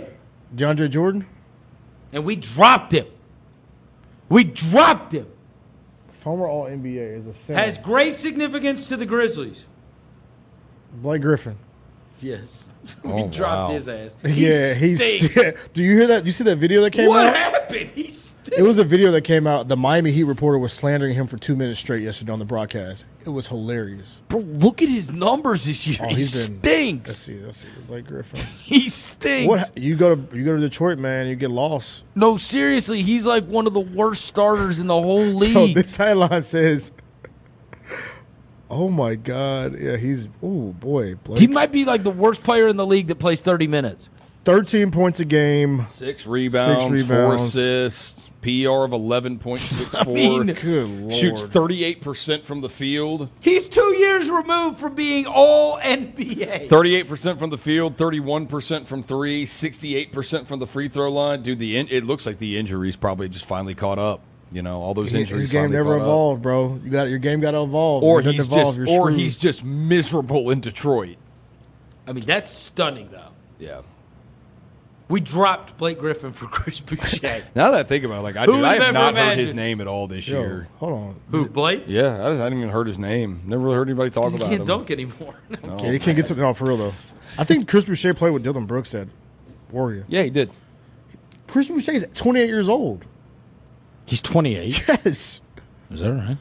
DeAndre Jordan? And we dropped him. We dropped him. Former All-NBA is a center. Has great significance to the Grizzlies. Blake Griffin. Yes. We dropped his ass. Yeah, he's. Do you hear that? You see that video that came out? What happened? He stinks. It was a video that came out. The Miami Heat reporter was slandering him for 2 minutes straight yesterday on the broadcast. It was hilarious. Bro, look at his numbers this year. He stinks. Let's see. Blake Griffin. He stinks. What you go to Detroit, man? You get lost. No, seriously, he's like one of the worst starters in the whole league. So this headline says, "Oh my God, yeah, he's boy, Blake. He might be like the worst player in the league that plays 30 minutes. 13 points a game, 6 rebounds, 4 assists, PR of 11.64. I mean, good Lord. Shoots 38% from the field. He's 2 years removed from being all NBA. 38% from the field, 31% from 3, 68% from the free throw line. Dude, it looks like the injuries probably just finally caught up. You know, all those injuries. His game never evolved, bro. Your game got to evolve. Or he's just miserable in Detroit. I mean, that's stunning, though. Yeah. We dropped Blake Griffin for Chris Boucher. Now that I think about it, I have not heard his name at all this year. Hold on. Who, Blake? Yeah, I hadn't even heard his name. Never really heard anybody talk about him. He can't dunk anymore. No. Yeah, he can't get something off for real, though. I think Chris Boucher played with Dylan Brooks at Warrior. Yeah, he did. Chris Boucher is 28 years old. He's 28? Yes. Is that right?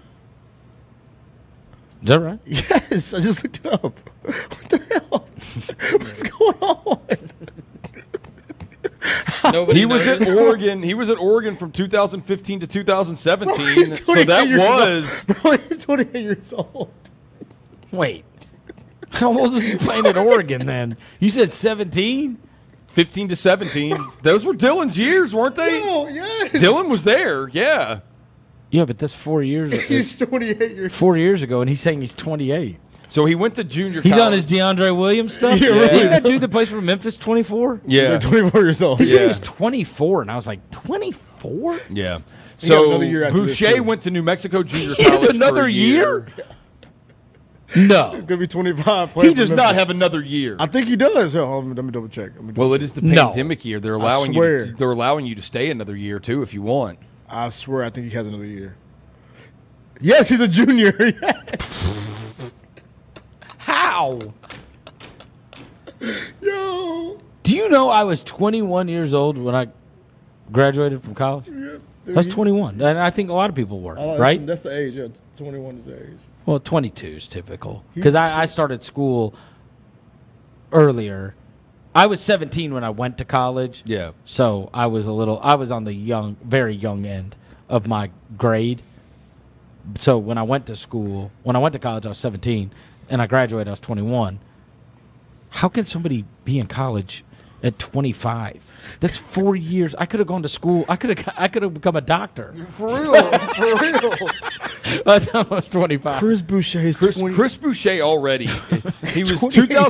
Is that right? Yes. I just looked it up. What the hell? What's going on? He was at Oregon. He was at Oregon from 2015 to 2017. Bro, so that was. Bro, he's 28 years old. Wait. How old was he playing at Oregon then? You said 17? 15 to 17. Those were Dylan's years, weren't they? No, yes. Dylan was there, yeah. Yeah, but that's 4 years ago. He's 28 years old. 4 years ago, and he's saying he's 28. So he went to junior He's college. on his DeAndre Williams stuff? Yeah, Isn't right. that dude that plays for Memphis 24? Yeah. He's 24 years old. They said he was 24, and I was like, 24? Yeah. got So another year after this, Boucher too. went to New Mexico Junior He College has another for a year? No. He's going to be 25. He does not have another year. I think he does. Let me double check. Well, it is the No. pandemic year. They're allowing swear. they're allowing you to stay another year too if you want. I swear I think he has another year. Yes, he's a junior. Yes. How? Yo. Do you know I was 21 years old when I graduated from college? Yeah, I was 21, and I think a lot of people were, Oh, right? That's the age. Yeah, 21 is the age. Well, 22 is typical because I started school earlier. I was 17 when I went to college. Yeah. So I was on the very young end of my grade. So when I went to college, I was 17, and I graduated, I was 21. How can somebody be in college at 25? That's 4 years. I could have gone to school. I could have become a doctor. For real. For real. I thought I was 25. Chris Boucher is 20. Chris Boucher already. He was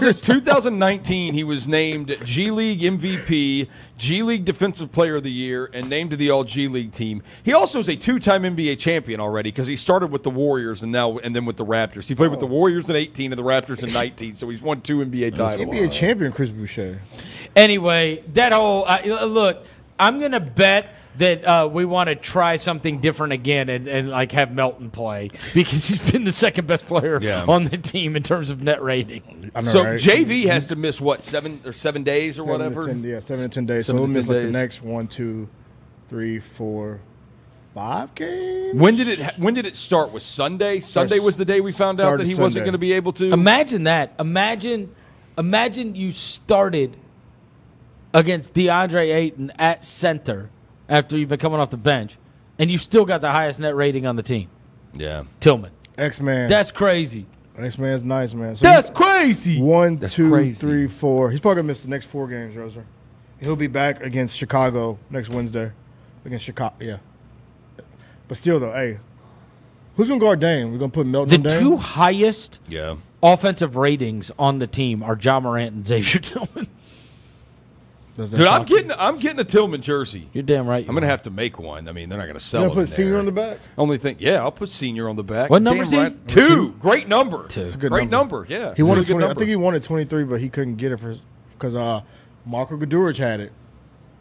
2019. He was named G League MVP, G League Defensive Player of the Year, and named to the All G League team. He also is a 2-time NBA champion already because he started with the Warriors and then with the Raptors. He played with the Warriors in 18 and the Raptors in 19, so he's won 2 NBA titles. NBA champion, Chris Boucher. Anyway, that whole look, I'm gonna bet that we want to try something different again and like have Melton play because he's been the second best player on the team in terms of net rating. So JV has to miss what 7 days or 7 whatever. to 10, 7 to 10 days. So 7 he'll to miss 10 like the days. next 1, 2, 3, 4, 5 games. When did it start? Was Sunday? Sunday was the day we found out that he wasn't going to be able to. Imagine that. Imagine you started against DeAndre Ayton at center after you've been coming off the bench, and you still got the highest net rating on the team. Yeah. Tillman. X-Man. That's crazy. X-Man's nice, man. So That's crazy. 1, That's 2, crazy. 3, 4. He's probably going to miss the next 4 games, Roser. He'll be back against Chicago next Wednesday. Against Chicago, yeah. But still, though, hey, who's going to guard Dame? We're going to put Melton on The Dame? two highest Yeah. offensive ratings on the team are Ja Morant and Xavier Tillman. Does that Dude, shock you? I'm getting a Tillman jersey. You're damn right. I'm going to have to make one. I mean, they're not going to sell You it. gonna put Senior on the back? Only thing, yeah, I'll put Senior on the back. What Damn number is he? right. 2. Great number. 2. It's a good Great number. number. Yeah. He wanted Really good 20. I number. think he wanted 23, but he couldn't get it because Marco Guduric had it.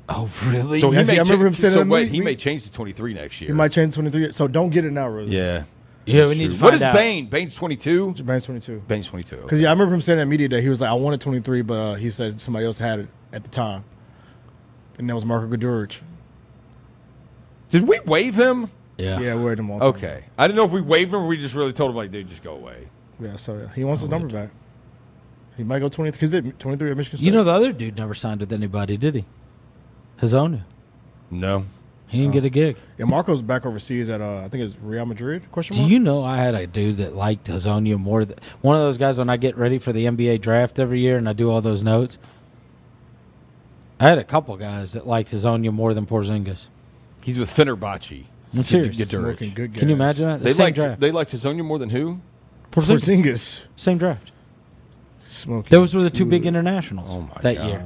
Oh, really? So Yes, I remember him saying that in the wait, week. he may change to 23 next year. He might change 23. So don't get it now, Rosie. Yeah. Yeah, we That's need true. to What find is out. Bane? Bane's 22? Bane's 22. Bane's 22. Because I remember him saying at media day, he was like, I wanted 23, but he said somebody else had it at the time. And that was Marco Guduric. Did we waive him? Yeah. Yeah, we waived him all the time. Okay. I didn't know if we waived him or we just really told him, like, dude, just go away. Yeah, so he wants his number back. He might go 23 because 23 at Michigan State. You know, the other dude never signed with anybody, did he? Hazonia. No. He didn't get a gig. Yeah, Marco's back overseas at, I think it's Real Madrid, question Do mark? you know I had a dude that liked Hazonia more than one of those guys when I get ready for the NBA draft every year and I do all those notes? I had a couple guys that liked Hazonia more than Porzingis. He's with Fenerbahce. I'm serious. Smoking good Can you gas. imagine that? They Same liked draft. they liked Hazonia more than who? Porzingis. Same draft. Smoking Those were the two good. big internationals that year.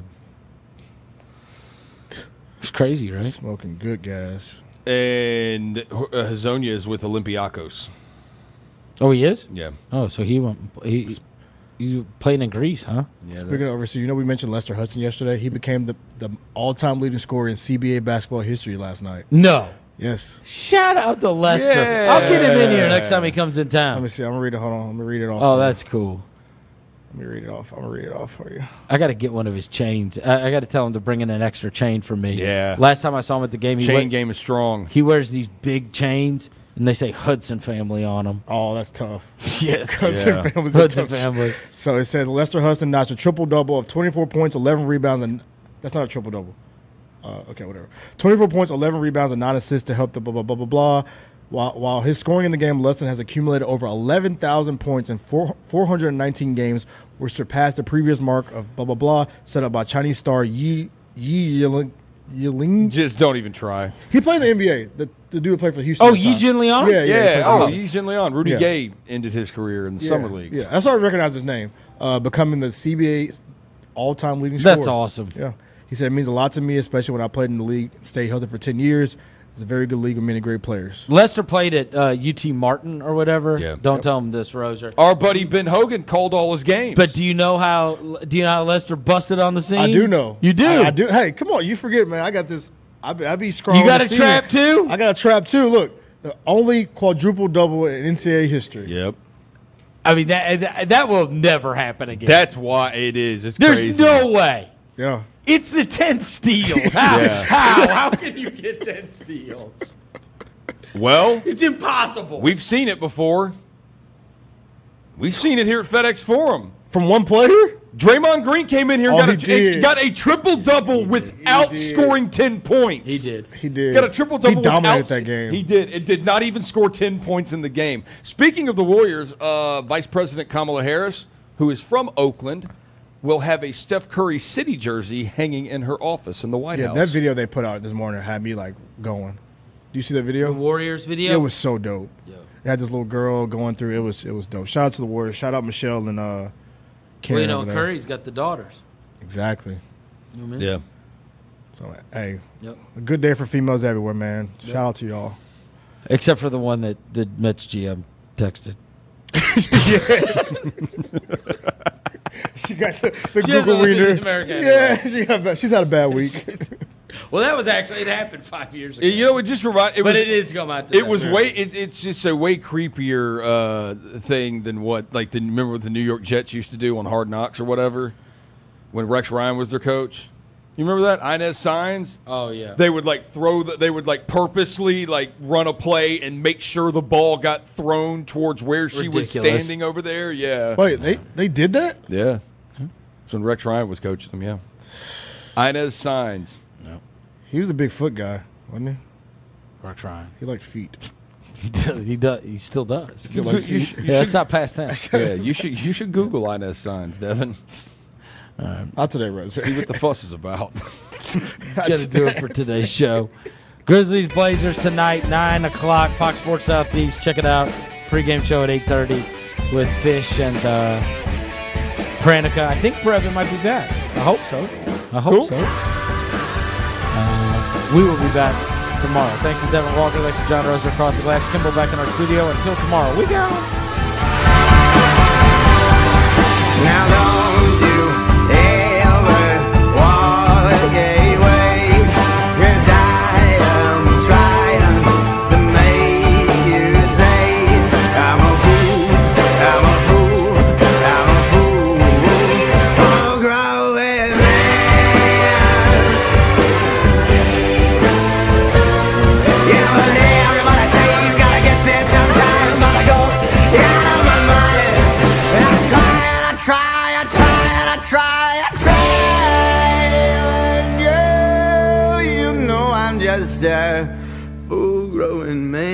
It's crazy, right? Smoking good gas. And Hazonia is with Olympiacos. Oh, he is? Yeah. Oh, so he went. He playing in Greece, huh? Yeah. Speaking of overseas, you know we mentioned Lester Hudson yesterday. He became the all-time leading scorer in CBA basketball history last night. No. Yes. Shout out to Lester. Yeah. I'll get him in here next time he comes in town. Let me see. I'm gonna read it. Hold on. Let me read it off. Oh, for you. that's cool. Let me read it off. I'm gonna read it off for you. I got to get one of his chains. I got to tell him to bring in an extra chain for me. Yeah. Last time I saw him at the game, Chain game is strong. He wears these big chains, and they say Hudson family on them. Oh, that's tough. Yes. Hudson Yeah. family's Hudson a tough- family. So it says Lester Hudson notched a triple-double of 24 points, 11 rebounds, and that's not a triple-double. Okay, whatever. 24 points, 11 rebounds, and 9 assists to help the blah, blah, blah, blah, blah. While his scoring in the game, Hudson has accumulated over 11,000 points in 419 games, which surpassed the previous mark of blah, blah, blah, set up by Chinese star Yi Yiling. Just don't even try. He played in the NBA. The dude who played for Houston. Oh, at the time. Yi Jianlian? Yeah, he played for Oh, Houston. Yi Jianlian. Rudy Yeah. Gay ended his career in the summer league. Yeah, that's how I recognize his name. Becoming the CBA all-time leading scorer. That's awesome. Yeah. He said it means a lot to me, especially when I played in the league, stayed healthy for 10 years. It's a very good league with many great players. Lester played at UT Martin or whatever. Yeah. Don't tell him this, Roser. Our buddy Ben Hogan called all his games. But do you know how Lester busted on the scene? I do know. You do? I do. Hey, come on. You forget, man. I got this. I be scrolling. You got the a scene. trap too? I got a trap too. Look, the only quadruple double in NCAA history. Yep. I mean, that will never happen again. That's why it is. It's There's crazy. no way. Yeah. It's the 10 steals. How? Yeah. How can you get 10 steals? Well, It's impossible. we've seen it before. We've seen it here at FedEx Forum. From one player? Draymond Green came in here Oh, and he did. got a triple-double without did. scoring 10 points. He did. He did. Got a triple-double He dominated without- that game. He did. It did not even score 10 points in the game. Speaking of the Warriors, Vice President Kamala Harris, who is from Oakland, will have a Steph Curry City jersey hanging in her office in the White Yeah, House. that video they put out this morning had me like going. Do you see that video? The Warriors video? It was so dope. They had this little girl going through. It was dope. Shout out to the Warriors. Shout out Michelle and Well, Karen you know, over there. Curry's got the daughters. Exactly. You know what I mean? Yeah. So hey, Yep. a good day for females everywhere, man. Shout out to y'all. Except for the one that the Mets GM texted. She got the She has Google a look at reader. the American Yeah, she's had a bad week. Well, that was actually, it happened 5 years ago. You know, it just reminded. But it is come out today. It was way. It's just a way creepier thing than what remember what the New York Jets used to do on Hard Knocks or whatever, when Rex Ryan was their coach. You remember that Inez Signs? Oh yeah. They would they would purposely run a play and make sure the ball got thrown towards where she was Ridiculous. standing over there. Yeah. Wait, they did that? Yeah. That's when Rex Ryan was coaching them. Yeah. Inez Signs. He was a big foot guy, wasn't he? Rex Ryan. He liked feet. He does. He does. He still does. Still likes You feet. should- Yeah, that's not past tense. Yeah, you should Google Inez Signs, Devin. Not today, Rose. See what the fuss is about. Got to do it for today's show. Grizzlies Blazers tonight, 9 o'clock, Fox Sports Southeast. Check it out. Pre-game show at 8:30 with Fish and Pranica. I think Brevin might be back. I hope so. So. We will be back tomorrow. Thanks to Devin Walker. Thanks to John Roser across the glass. Kimball back in our studio. Until tomorrow, we go. Now don't you ever walk a gateway. just a full-grown man.